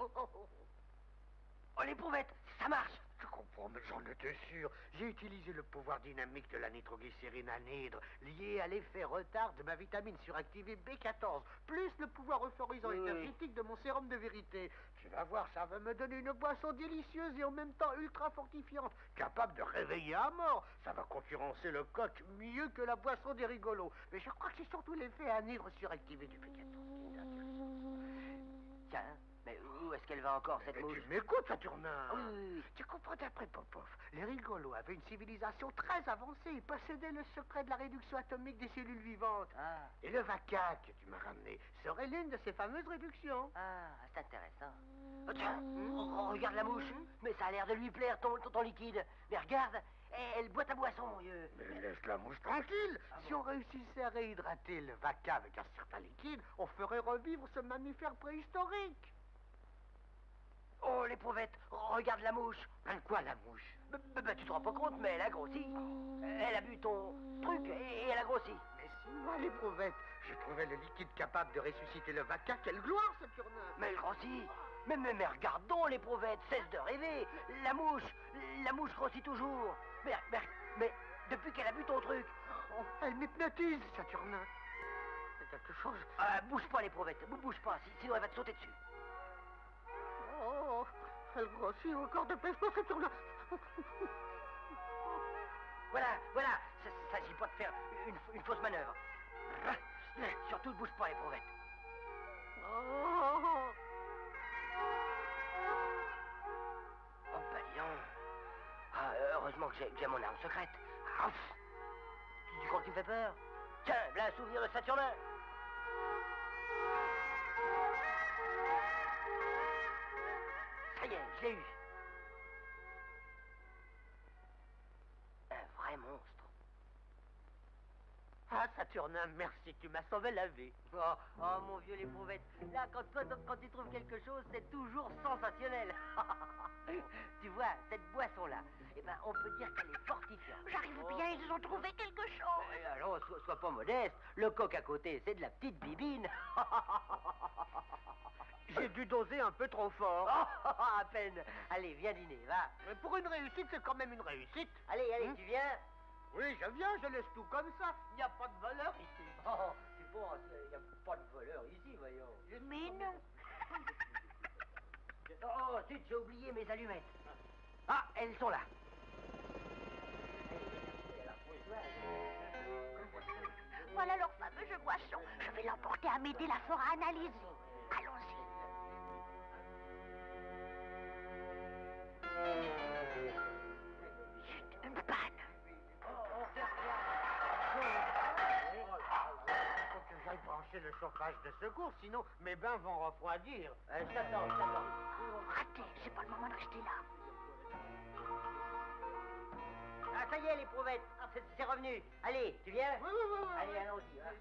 Oh, l'éprouvette, ça marche. Je comprends, mais j'en étais sûr. J'ai utilisé le pouvoir dynamique de la nitroglycérine anhydre, lié à l'effet retard de ma vitamine suractivée B14, plus le pouvoir euphorisant énergétique de mon sérum de vérité. Tu vas voir, ça va me donner une boisson délicieuse et en même temps ultra fortifiante, capable de réveiller à mort. Ça va concurrencer le coq mieux que la boisson des rigolos. Mais je crois que c'est surtout l'effet anhydre suractivé du B14 qui m'intéresse. Tiens, mais où est-ce qu'elle va encore, cette mouche? Tu m'écoutes, Saturnin? Oui. Tu comprends, d'après Popov, les rigolos avaient une civilisation très avancée. Ils possédaient le secret de la réduction atomique des cellules vivantes. Ah. Et le vaca que tu m'as ramené serait l'une de ces fameuses réductions. Ah, c'est intéressant. Oh, tiens, regarde la mouche. Mais ça a l'air de lui plaire, ton liquide. Mais regarde, elle boit ta boisson, mon vieux. Mais laisse la mouche tranquille. Si on réussissait à réhydrater le vaca avec un certain liquide, on ferait revivre ce mammifère préhistorique. Oh, l'éprouvette, regarde la mouche. Ben quoi, la mouche? Tu te rends pas compte, mais elle a grossi. Elle a bu ton truc et elle a grossi. Mais si moi, l'éprouvette, je trouvais le liquide capable de ressusciter le vaca, quelle gloire, Saturnin! Mais elle grossit. Mais regarde donc, l'éprouvette, cesse de rêver. La mouche grossit toujours. Mais depuis qu'elle a bu ton truc. Oh, elle m'hypnotise, Saturnin. C'est quelque chose. Bouge pas, l'éprouvette, bouge pas, sinon elle va te sauter dessus. Oh, elle grossit encore de plus, Saturnin. Voilà, ça s'agit pas de faire une fausse manœuvre. Surtout ne bouge pas, l'éprouvette. Oh, ben dis donc. Heureusement que j'ai mon arme secrète. Tu crois que tu me fais peur? Tiens, là un souvenir de Saturnin. Ça y est, je l'ai eu. Un vrai monstre. Ah, Saturnin, merci, tu m'as sauvé la vie. Oh, mon vieux l'éprouvette. Là, quand tu trouves quelque chose, c'est toujours sensationnel. Tu vois, cette boisson-là, eh ben, on peut dire qu'elle est fortifiante. J'arrive bien, ils ont trouvé quelque chose. Alors, sois pas modeste. Le coq à côté, c'est de la petite bibine. J'ai dû doser un peu trop fort. À peine. Allez, viens dîner, va. Mais pour une réussite, c'est quand même une réussite. Allez, tu viens. Oui, je viens, je laisse tout comme ça. Il n'y a pas de voleur ici. Oh, tu penses, il n'y a pas de voleur ici, voyons. Mais non. Oh, zut, j'ai oublié mes allumettes. Ah, elles sont là. Voilà leur fameux jeu boisson. Je vais l'emporter à m'aider, la fera analyser. Allons-y. Chut, une panne. Faut que j'aille brancher le chauffage de secours, sinon mes bains vont refroidir. Je t'attends. Raté, c'est pas le moment de rester là. Ah, ça y est, l'éprouvette. C'est revenu. Allez, tu viens? Oui. Allez, allons-y. Allez.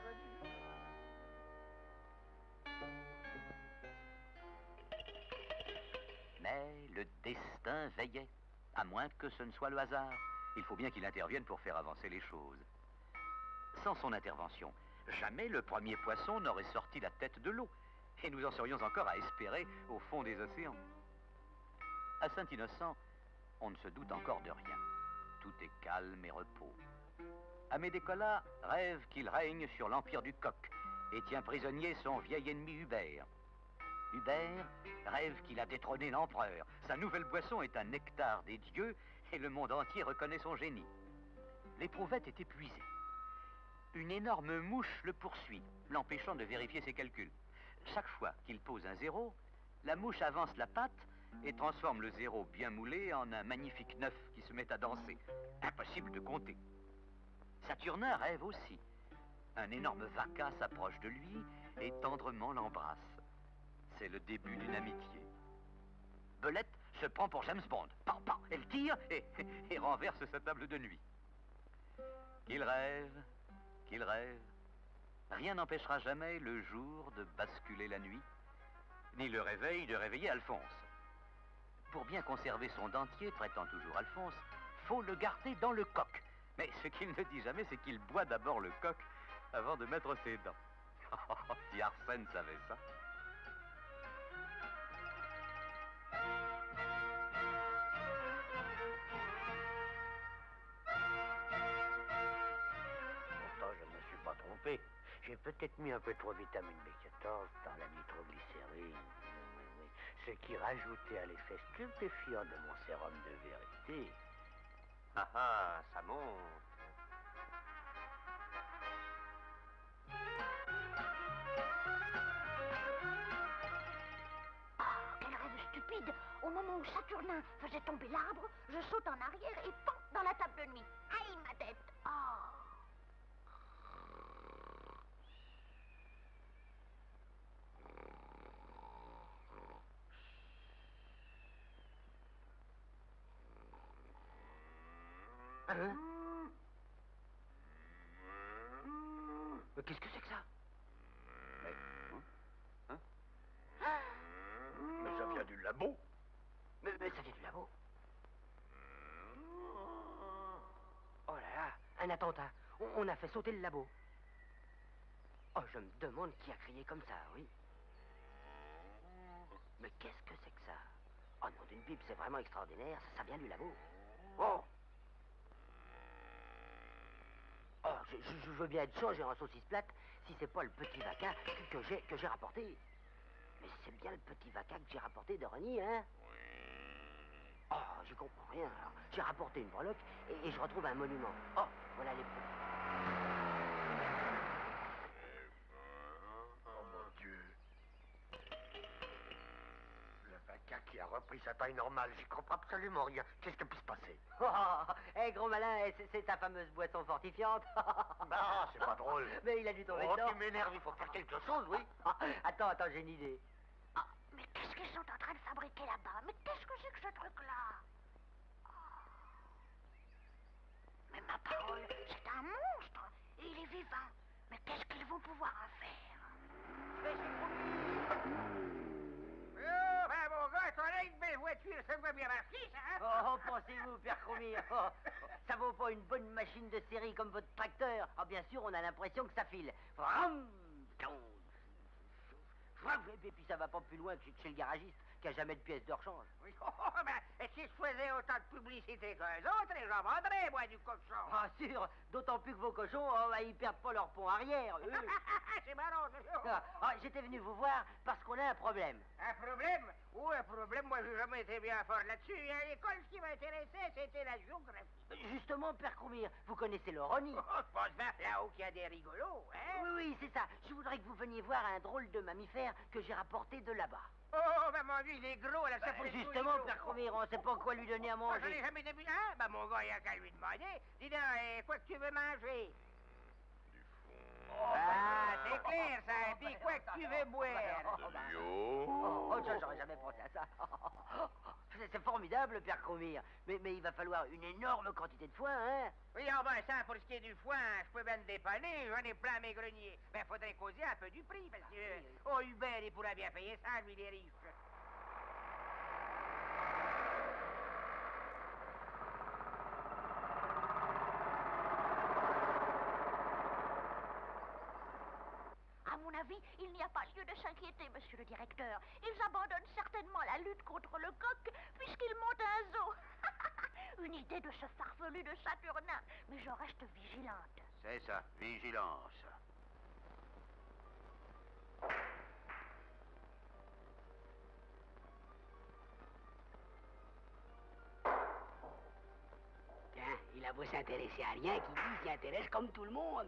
Mais le destin veillait, à moins que ce ne soit le hasard. Il faut bien qu'il intervienne pour faire avancer les choses. Sans son intervention, jamais le premier poisson n'aurait sorti la tête de l'eau, et nous en serions encore à espérer au fond des océans. À Saint-Innocent, on ne se doute encore de rien. Tout est calme et repos. Amédée Colas rêve qu'il règne sur l'empire du coq et tient prisonnier son vieil ennemi Hubert. Hubert rêve qu'il a détrôné l'empereur. Sa nouvelle boisson est un nectar des dieux et le monde entier reconnaît son génie. L'éprouvette est épuisée. Une énorme mouche le poursuit, l'empêchant de vérifier ses calculs. Chaque fois qu'il pose un zéro, la mouche avance la patte et transforme le zéro bien moulé en un magnifique 9 qui se met à danser. Impossible de compter. Saturnin rêve aussi. Un énorme vaca s'approche de lui et tendrement l'embrasse. C'est le début d'une amitié. Belette se prend pour James Bond. Pan, pan. Elle tire et renverse sa table de nuit. Qu'il rêve, rien n'empêchera jamais le jour de basculer la nuit, ni le réveil de réveiller Alphonse. Pour bien conserver son dentier, traitant toujours Alphonse, faut le garder dans le coq. Mais ce qu'il ne dit jamais, c'est qu'il boit d'abord le coq avant de mettre ses dents. Si Arsène savait ça. Pourtant, je ne me suis pas trompé. J'ai peut-être mis un peu trop de vitamine B14 dans la nitroglycérine. Oui. Ce qui rajoutait à l'effet stupéfiant de mon sérum de vérité. Ah, ça monte. Quel rêve stupide! Au moment où Saturnin faisait tomber l'arbre, je saute en arrière et pan dans la table de nuit. Aïe, ma tête! Oh. Hein? Mais qu'est-ce que c'est que ça? Mais ça vient du labo. Mais ça vient du labo. Oh là là, un attentat. On a fait sauter le labo. Oh, je me demande qui a crié comme ça, oui. Mais qu'est-ce que c'est que ça? Oh non, d'une pipe, c'est vraiment extraordinaire. Ça vient du labo. Oh! Oh, je veux bien être changé en saucisse plate si c'est pas le petit vaca que j'ai rapporté. Mais c'est bien le petit vaca que j'ai rapporté de Reny, hein? Oh, j'y comprends rien. Alors, j'ai rapporté une breloque et je retrouve un monument. Oh, voilà les preuves. Oh mon Dieu. Le vaca qui a repris sa taille normale, j'y comprends absolument rien. Qu'est-ce qui peut se passer? Hé, gros malin, c'est ta fameuse boisson fortifiante. Bah, c'est pas drôle. Mais il a dû tomber Oh, dedans. tu m'énerves, il faut faire quelque chose, oui. Attends, j'ai une idée. Mais qu'est-ce qu'ils sont en train de fabriquer là-bas? Mais qu'est-ce que c'est que ce truc-là? Oh. Mais ma parole, c'est un monstre. Et il vivants. Mais qu'est-ce qu'ils vont pouvoir en faire? Oh, ben mon gars, t'en as une belle voiture, ça va bien marcher, ça, hein? Oh, pensez-vous, Père Cromire, ça vaut pas une bonne machine de série comme votre tracteur. Ah, bien sûr, on a l'impression que ça file. Vram, tchon, et puis ça va pas plus loin que chez le garagiste qui a jamais de pièces de rechange. Oui, ben, si je faisais autant de publicité qu'eux autres, j'en vendrais, moi, du cochon. Ah, sûr, d'autant plus que vos cochons, ils perdent pas leur pont arrière, eux. C'est marrant, ça. J'étais venu vous voir parce qu'on a un problème. Un problème? Oh, un problème, moi, j'ai jamais été bien fort là-dessus. À l'école, ce qui m'intéressait, c'était la géographie. Justement, Père Cromire, vous connaissez le Rony. Oh, je pense bien là-haut qu'il y a des rigolos, hein? Oui, oui, c'est ça. Je voudrais que vous veniez voir un drôle de mammifère que j'ai rapporté de là-bas. Oh, ben mon Dieu, il est gros, là, ça fait justement, Père Cromire, on sait pas quoi lui donner à manger. Je l'ai jamais vu. Ah, ben mon gars, il y a qu'à lui demander. Dis donc, quoi que tu veux manger? Ah, c'est clair, ça. Et puis, quoi que tu veux boire? Oh, j'aurais jamais pensé à ça. C'est formidable, Père Cromire. Mais il va falloir une énorme quantité de foin, hein? Oui, ah ben ça, pour ce qui est du foin, je peux bien te dépanner, j'en ai plein mes greniers. Ben, faudrait causer un peu du prix, parce que... Oh, Hubert, il pourrait bien payer ça, lui, il est riche. À mon avis, il n'y a pas lieu de s'inquiéter, monsieur le directeur. Ils abandonnent certainement la lutte contre le coq, puisqu'ils montent un zoo. Une idée de ce farfelu de Saturnin, mais je reste vigilante. C'est ça, vigilance. Tiens, il a beau s'intéresser à rien, qui dit s'y intéresse comme tout le monde.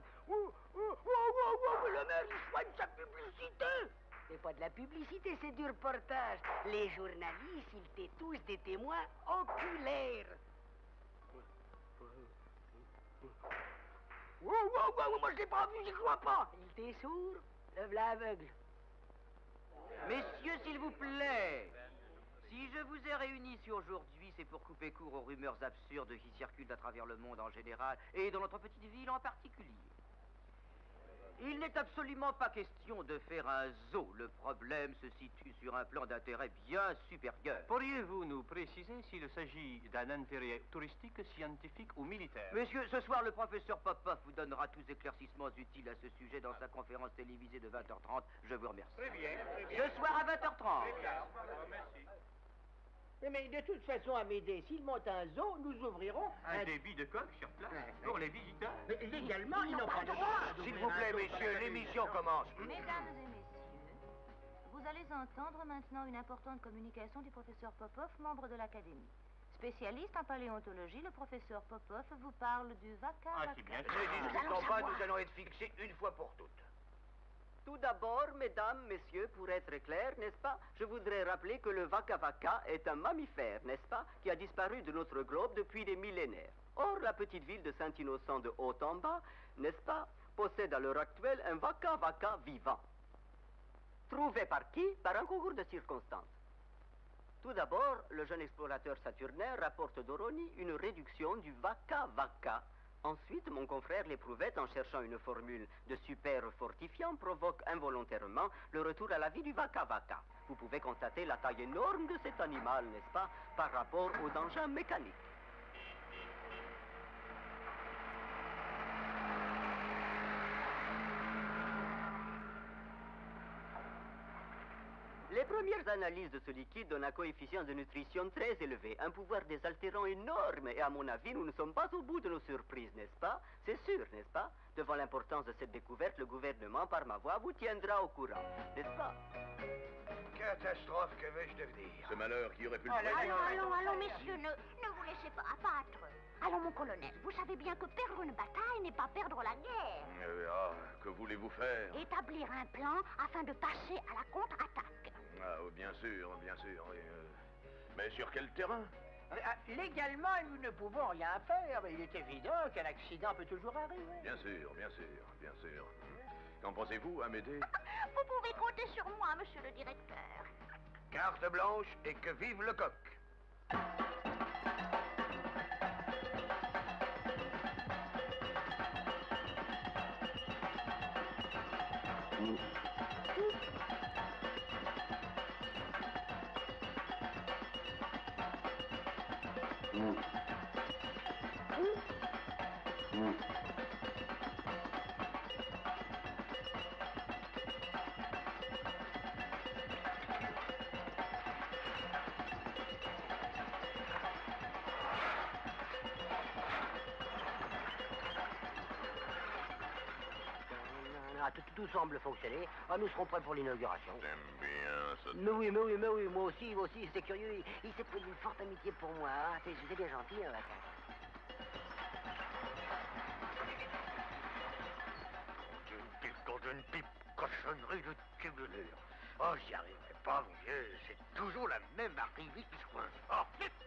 Le maire, il soigne sa publicité. C'est pas de la publicité, c'est du reportage. Les journalistes, ils étaient tous des témoins oculaires. Moi, je l'ai pas vu, j'y crois pas. Il était sourd, le v'là aveugle. Messieurs, s'il vous plaît, si je vous ai réunis ici aujourd'hui, c'est pour couper court aux rumeurs absurdes qui circulent à travers le monde en général et dans notre petite ville en particulier. Il n'est absolument pas question de faire un zoo. Le problème se situe sur un plan d'intérêt bien supérieur. Pourriez-vous nous préciser s'il s'agit d'un intérêt touristique, scientifique ou militaire? Monsieur, ce soir, le professeur Popov vous donnera tous éclaircissements utiles à ce sujet dans sa conférence télévisée de 20h30. Je vous remercie. Très bien, très bien. Ce soir à 20h30. Très bien. Merci. Mais de toute façon, Amédée, s'il monte un zoo, nous ouvrirons Un débit de coq sur place pour les visiteurs. Mais légalement, ils n'ont pas le droit. S'il vous plaît, messieurs, l'émission commence. Mesdames et messieurs, vous allez entendre maintenant une importante communication du professeur Popov, membre de l'Académie. Spécialiste en paléontologie, le professeur Popov vous parle du Vaka-Vaka. Ah, c'est bien. Ne discutons pas, nous allons être fixés une fois pour toutes. Tout d'abord, mesdames, messieurs, pour être clair, n'est-ce pas, je voudrais rappeler que le Vaka-Vaka est un mammifère, n'est-ce pas, qui a disparu de notre globe depuis des millénaires. Or, la petite ville de Saint-Innocent de haut en bas, n'est-ce pas, possède à l'heure actuelle un Vaka-Vaka vivant. Trouvé par qui? Par un concours de circonstances. Tout d'abord, le jeune explorateur saturnin rapporte d'Oroni une réduction du Vaka-Vaka. Ensuite, mon confrère l'Éprouvette, en cherchant une formule de super fortifiant, provoque involontairement le retour à la vie du Vaka-Vaka. Vous pouvez constater la taille énorme de cet animal, n'est-ce pas, par rapport aux engins mécaniques. Les premières analyses de ce liquide donnent un coefficient de nutrition très élevé, un pouvoir désaltérant énorme, et à mon avis, nous ne sommes pas au bout de nos surprises, n'est-ce pas? C'est sûr, n'est-ce pas? Devant l'importance de cette découverte, le gouvernement, par ma voix, vous tiendra au courant, n'est-ce pas? Catastrophe, que vais-je devenir? Ce malheur qui aurait pu le Allons, messieurs, ne vous laissez pas abattre. Allons, mon colonel, vous savez bien que perdre une bataille n'est pas perdre la guerre. Que voulez-vous faire? Établir un plan afin de passer à la contre-attaque. Ah, bien sûr, bien sûr. Mais sur quel terrain? Légalement, nous ne pouvons rien faire, mais il est évident qu'un accident peut toujours arriver. Bien sûr, bien sûr, bien sûr. Qu'en pensez-vous, Amédée? Vous pouvez compter sur moi, monsieur le directeur. Carte blanche et que vive le coq! Tout semble fonctionner. Ah, nous serons prêts pour l'inauguration. T'aimes bien ça? Mais oui, moi aussi, c'est curieux. Il s'est pris d'une forte amitié pour moi. Ah, c'est bien gentil, hein, Vaca. Quand je ne pipe cochonnerie de tubulaire. Oh, j'y arriverai pas, mon vieux. C'est toujours la même arrivée qui se coince. Oh,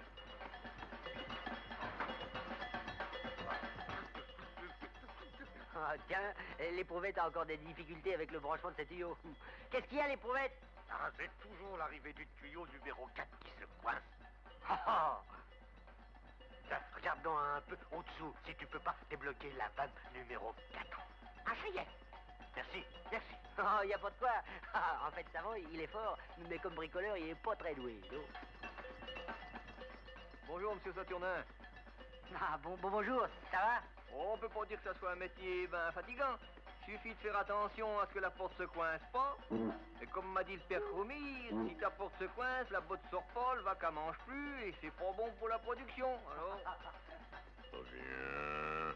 Ah, tiens, l'éprouvette a encore des difficultés avec le branchement de ses tuyaux. Qu'est-ce qu'il y a, l'éprouvette? Ah, c'est toujours l'arrivée du tuyau numéro 4 qui se coince. Ah, Tiens, regarde donc un peu au-dessous, si tu peux pas débloquer la vanne numéro 4. ah, ça y est. Merci. Oh, y a pas de quoi. Ah, en fait, Savant, il est fort, mais comme bricoleur, il est pas très doué. Non. Bonjour, monsieur Saturnin. Ah, bonjour, ça va? Oh, on peut pas dire que ça soit un métier ben fatigant. Suffit de faire attention à ce que la porte se coince pas. Et comme m'a dit le père Chromie, si ta porte se coince, la botte sort pas, le vaca mange plus, et c'est pas bon pour la production. Alors... Viens.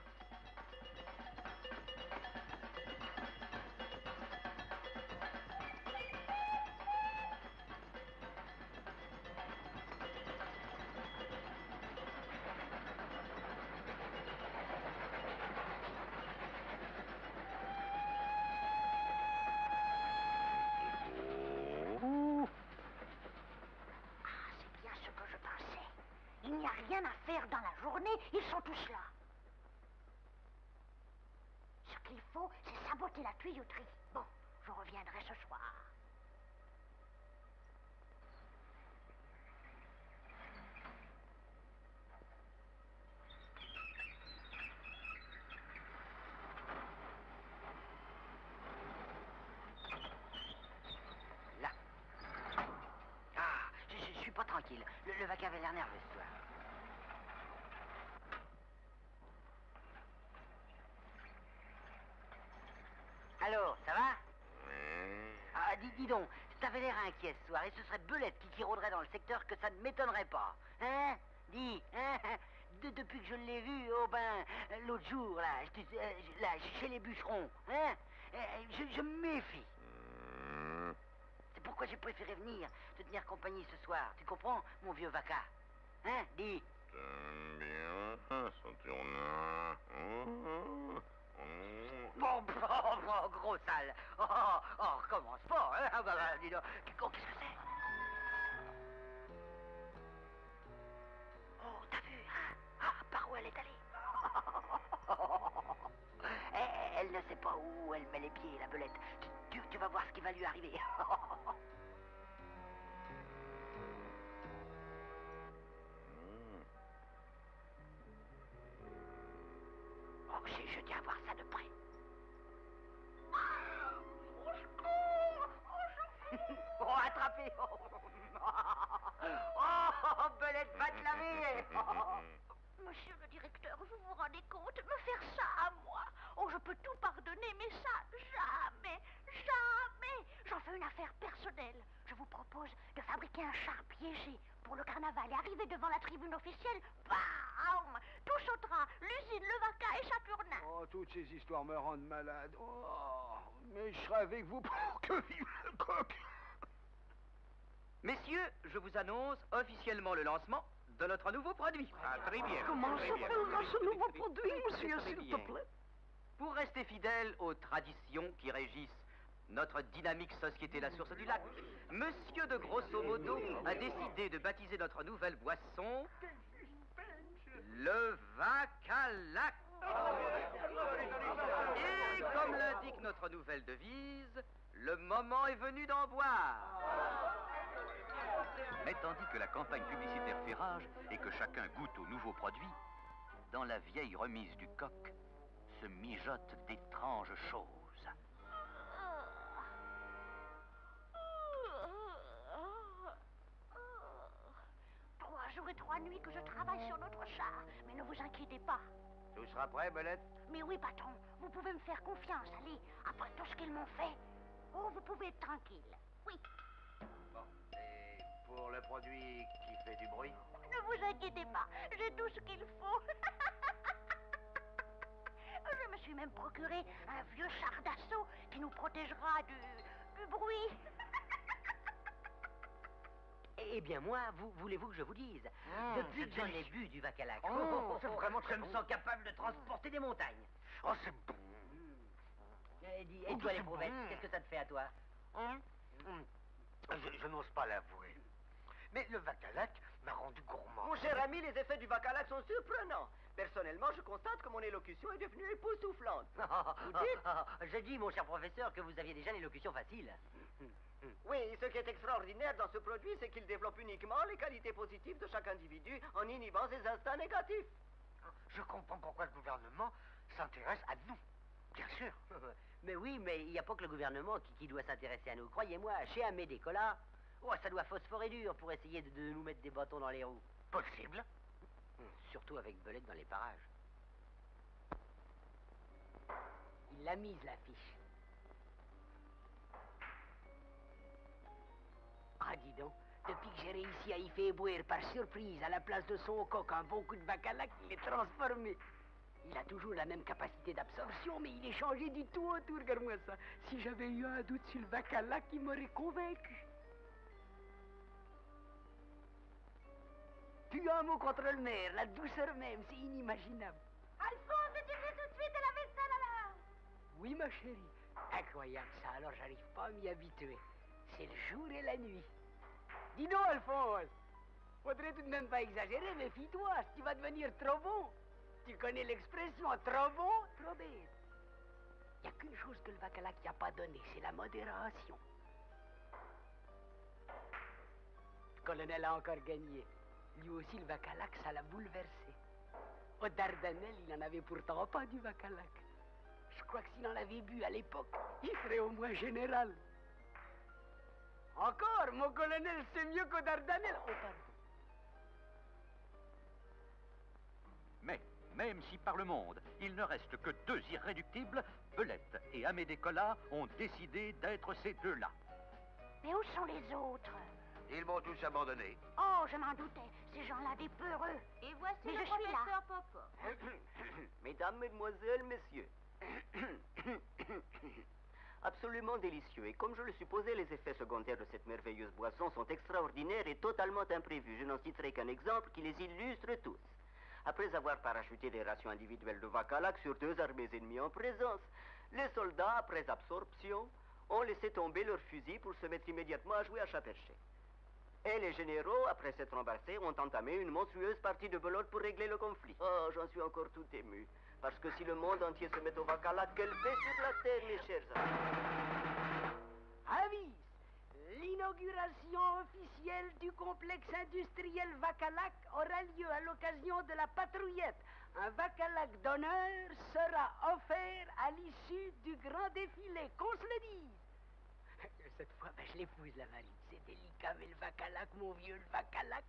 Il n'y a rien à faire dans la journée, ils sont tous là. Ce qu'il faut, c'est saboter la tuyauterie. Bon, je reviendrai ce soir. Là. Ah, je suis pas tranquille. Le vaca avait l'air nerveux ce soir. Alors, ça va? Ah, dis donc, t'avais l'air inquiet ce soir, et ce serait Belette qui rôderait dans le secteur que ça ne m'étonnerait pas. Hein? Dis, hein? Depuis que je l'ai vu, oh ben, l'autre jour, là, chez les bûcherons, hein? Je me méfie. C'est pourquoi j'ai préféré venir te tenir compagnie ce soir. Tu comprends, mon vieux vaca? Hein? Dis. T'aimes bien, Saturnin? Bon, gros sale. Oh, recommence pas, hein? Ah, bah, dis donc. Qu'est-ce que c'est? Oh, t'as vu, hein? Ah, par où elle est allée? Elle ne sait pas où elle met les pieds, la belette. Tu vas voir ce qui va lui arriver. Oh, je tiens à voir ça de près. Oh, attrapé. Oh, belette, va te laver. Monsieur le directeur, vous vous rendez compte? Me faire ça à moi? Oh, je peux tout pardonner, mais ça, jamais. J'en fais une affaire personnelle. Je vous propose de fabriquer un char piégé pour le carnaval et arriver devant la tribune officielle. Bam! Tout sautera. L'usine, le vaca et Saturnin. Oh, toutes ces histoires me rendent malade. Oh, mais je serai avec vous pour que vive le coq. Messieurs, je vous annonce officiellement le lancement de notre nouveau produit. Ah, très bien. Comment très bien, s'appellera très ce bien, nouveau très bien, produit, très monsieur, bien, s'il très te bien. plaît? Pour rester fidèle aux traditions qui régissent notre dynamique société La Source du Lac, Monsieur de Grossomodo a décidé de baptiser notre nouvelle boisson le Vacalac. Et comme l'indique notre nouvelle devise, le moment est venu d'en boire. Mais tandis que la campagne publicitaire fait rage et que chacun goûte au nouveau produit, dans la vieille remise du coq se mijotent d'étranges choses. que je travaille sur notre char. Mais ne vous inquiétez pas. Tout sera prêt, Belette? Mais oui, patron, vous pouvez me faire confiance, allez, après tout ce qu'ils m'ont fait. Oh, vous pouvez être tranquille. Oui. Bon, et pour le produit qui fait du bruit? Ne vous inquiétez pas, j'ai tout ce qu'il faut. Je me suis même procuré un vieux char d'assaut qui nous protégera du bruit. Eh bien, moi, voulez-vous que je vous dise? Depuis que j'en ai bu du Vacalac, c'est vraiment je me sens capable de transporter des montagnes. Oh, c'est bon. Et toi, l'éprouvette, qu'est-ce que ça te fait à toi? Je n'ose pas l'avouer. Mais le Vacalac m'a rendu gourmand. Mon cher ami, les effets du Vacalac sont surprenants. Personnellement, je constate que mon élocution est devenue époustouflante. Vous dites? Je dis, mon cher professeur, que vous aviez déjà une élocution facile. Oui, ce qui est extraordinaire dans ce produit, c'est qu'il développe uniquement les qualités positives de chaque individu en inhibant ses instincts négatifs. Je comprends pourquoi le gouvernement s'intéresse à nous. Bien sûr. Mais oui, mais il n'y a pas que le gouvernement qui doit s'intéresser à nous. Croyez-moi, chez Amédée Colas, ça doit phosphorer dur pour essayer de nous mettre des bâtons dans les roues. Possible. Surtout avec Belette dans les parages. Il l'a mise, l'affiche. Ah, dis donc, depuis que j'ai réussi à y faire boire par surprise à la place de son coq un bon coup de Vacalac, il est transformé. Il a toujours la même capacité d'absorption, mais il est changé du tout autour, regarde-moi ça. Si j'avais eu un doute sur le Vacalac, il m'aurait convaincu. Plus un mot contre le maire, la douceur même, c'est inimaginable. Alphonse, tu fais tout de suite de la vaisselle alors? Oui, ma chérie. Incroyable ça, alors j'arrive pas à m'y habituer. C'est le jour et la nuit. Dis donc, Alphonse, faudrait tout de même pas exagérer, méfie-toi, tu vas devenir trop bon. Tu connais l'expression, trop bon, trop bête. Il n'y a qu'une chose que le Vacalac n'a pas donné, c'est la modération. Le colonel a encore gagné. Lui aussi, le Vacalac, ça l'a bouleversé. Au Dardanelles, il n'en avait pourtant pas du Vacalac. Je crois que s'il en avait bu à l'époque, il serait au moins général. Encore, mon colonel, c'est mieux qu'au Dardanelles. Oh, pardon. Mais, même si par le monde, il ne reste que deux irréductibles, Belette et Amédée Colas ont décidé d'être ces deux-là. Mais où sont les autres? Ils m'ont tous abandonné. Oh, je m'en doutais. Ces gens-là, des peureux. Et voici Mais le je suis là. professeur Popov. Mesdames, mesdemoiselles, messieurs. Absolument délicieux. Et comme je le supposais, les effets secondaires de cette merveilleuse boisson sont extraordinaires et totalement imprévus. Je n'en citerai qu'un exemple qui les illustre tous. Après avoir parachuté des rations individuelles de Vacalac sur deux armées ennemies en présence, les soldats, après absorption, ont laissé tomber leurs fusils pour se mettre immédiatement à jouer à chat perché. Et les généraux, après s'être embarqués, ont entamé une monstrueuse partie de belote pour régler le conflit. Oh, j'en suis encore tout ému. Parce que si le monde entier se met au Vacalac, quelle paix sur la terre, mes chers amis. Avis, l'inauguration officielle du complexe industriel Vacalac aura lieu à l'occasion de la patrouillette. Un Vacalac d'honneur sera offert à l'issue du grand défilé, qu'on se le dise. Cette fois, je l'épouse, la Marie. C'est délicat, mais le Vacalac, mon vieux, le Vacalac.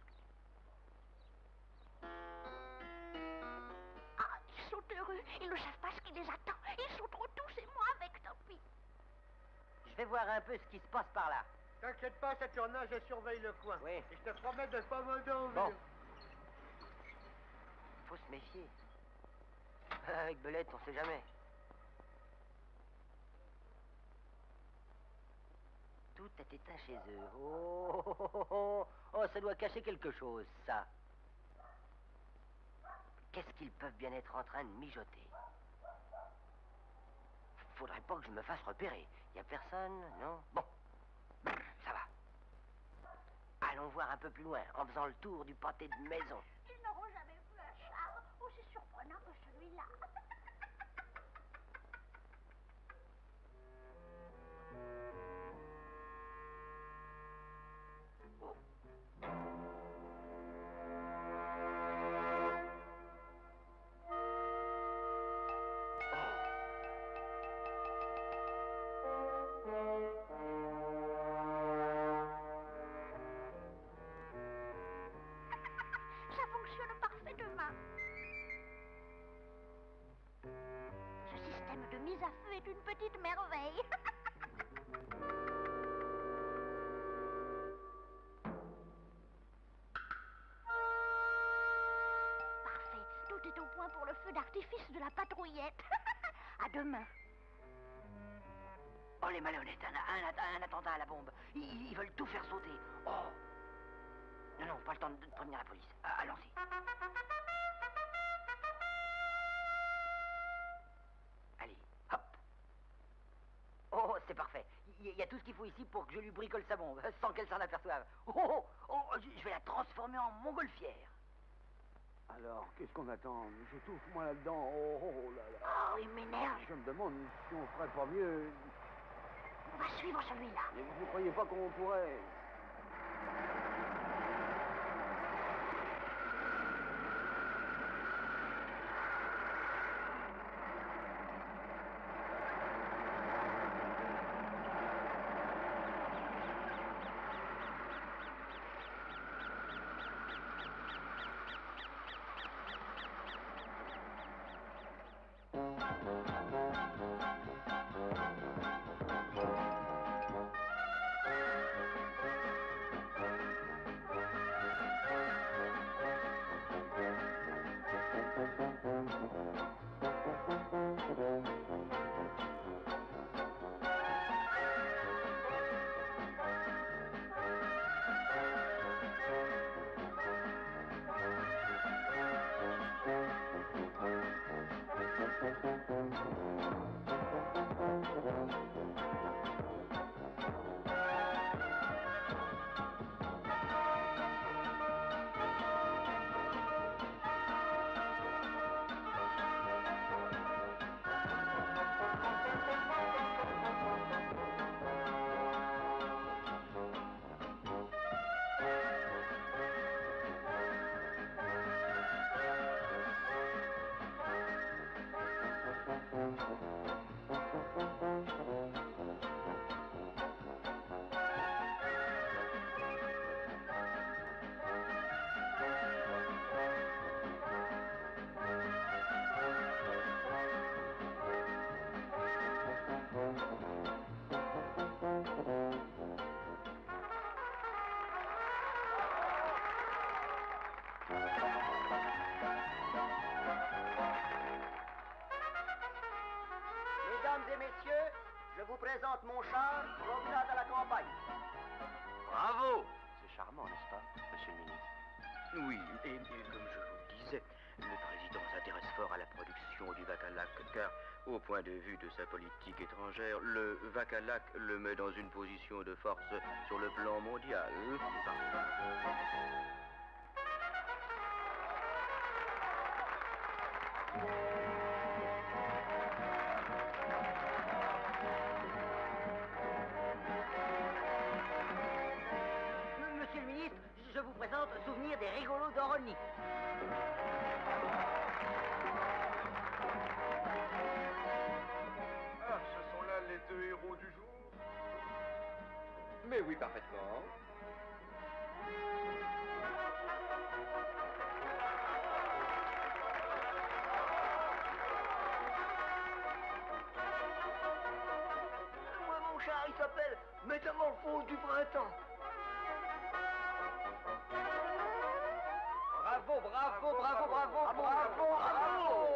Ah, ils sont heureux. Ils ne savent pas ce qui les attend. Ils sont trop tous et moi avec, tant pis. Je vais voir un peu ce qui se passe par là. T'inquiète pas, Saturnin, je surveille le coin. Oui. Et je te promets de pas m'endormir. Bon. Faut se méfier. Avec Belette, on sait jamais. Tout est éteint chez eux. Oh, ça doit cacher quelque chose, ça. Qu'est-ce qu'ils peuvent bien être en train de mijoter? Faudrait pas que je me fasse repérer. Y a personne, non? Bon, ça va. Allons voir un peu plus loin, en faisant le tour du pâté de maison. Ils n'auront jamais vu un char aussi surprenant que celui-là. merveille. Parfait, tout est au point pour le feu d'artifice de la patrouillette. À demain. Oh, les malhonnêtes, un attentat à la bombe. Ils veulent tout faire sauter. Oh. Non, pas le temps de prévenir la police. Allons-y. Allez, hop. Oh, c'est parfait. Il y a tout ce qu'il faut ici pour que je lui bricole sa bombe, sans qu'elle s'en aperçoive. Je vais la transformer en montgolfière. Alors, qu'est-ce qu'on attend? J'étouffe, moi, là-dedans. Oh là là. Oh, il m'énerve. Je me demande si on ferait pas mieux... On va suivre celui-là. Mais vous ne croyez pas qu'on pourrait... Mesdames et messieurs, je vous présente mon char, promenade à la campagne. Bravo! C'est charmant, n'est-ce pas, monsieur le ministre? Oui, et comme je vous le disais, le président s'intéresse fort à la production du Vacalac, car au point de vue de sa politique étrangère, le Vacalac le met dans une position de force sur le plan mondial. Monsieur le ministre, je vous présente Souvenir des rigolos d'Orony. Ah, ce sont là les deux héros du jour? Mais oui, parfaitement. Moi, mon char, il s'appelle Métamorphose du printemps. Bravo, bravo, bravo, bravo, bravo, bravo!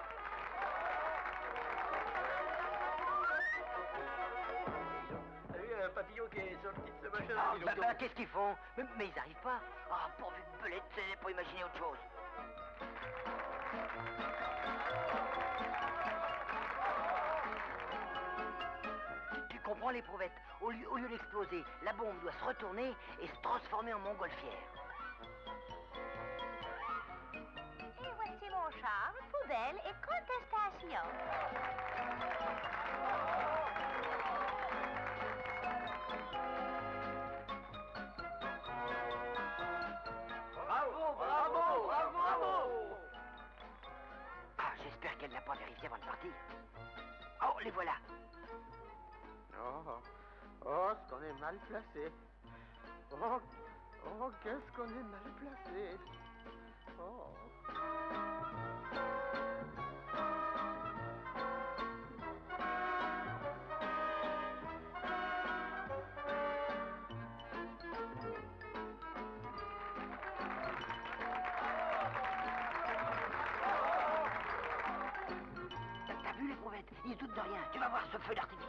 T'as vu un papillon qui est sorti de ce machin? Ah, qu'est-ce qu'ils font? Mais ils arrivent pas. Ah, pourvu de belette, c'est pour imaginer autre chose. Tu comprends, l'éprouvette? Au lieu d'exploser, la bombe doit se retourner et se transformer en montgolfière. Et voici mon char, poubelle et contestation. Bravo, bravo, bravo, bravo! Ah, j'espère qu'elle n'a pas vérifié avant de partir. Oh, les voilà. Oh, ce qu'on est mal placé. Oh, qu'est-ce qu'on est mal placé. Oh. feu d'artifice.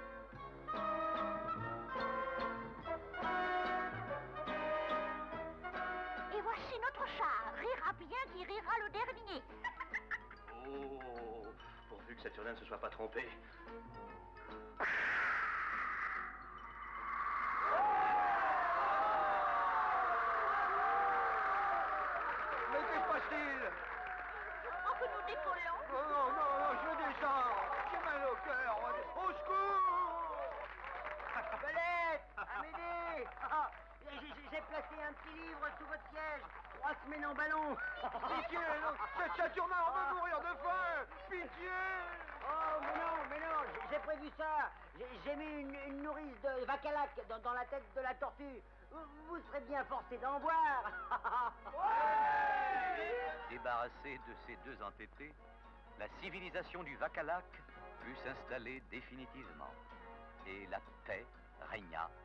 Et voici notre chat. Rira bien qui rira le dernier. Oh, pourvu que Saturnin ne se soit pas trompé. Mais que se passe-t-il? Je crois que nous décollons. Non, non, non, non, je descends. J'ai mal au cœur. Au secours! Belette, Amédée. J'ai placé un petit livre sous votre siège. 3 semaines en ballon. Pitié, non, cette Saturnin, on va mourir de faim. Pitié! Oh, mais non, j'ai prévu ça. J'ai mis une nourrice de Vacalac dans la tête de la tortue. Vous serez bien forcé d'en boire. Débarrassée de ces deux entêtés, la civilisation du Vacalac put s'installer définitivement. Et la paix régna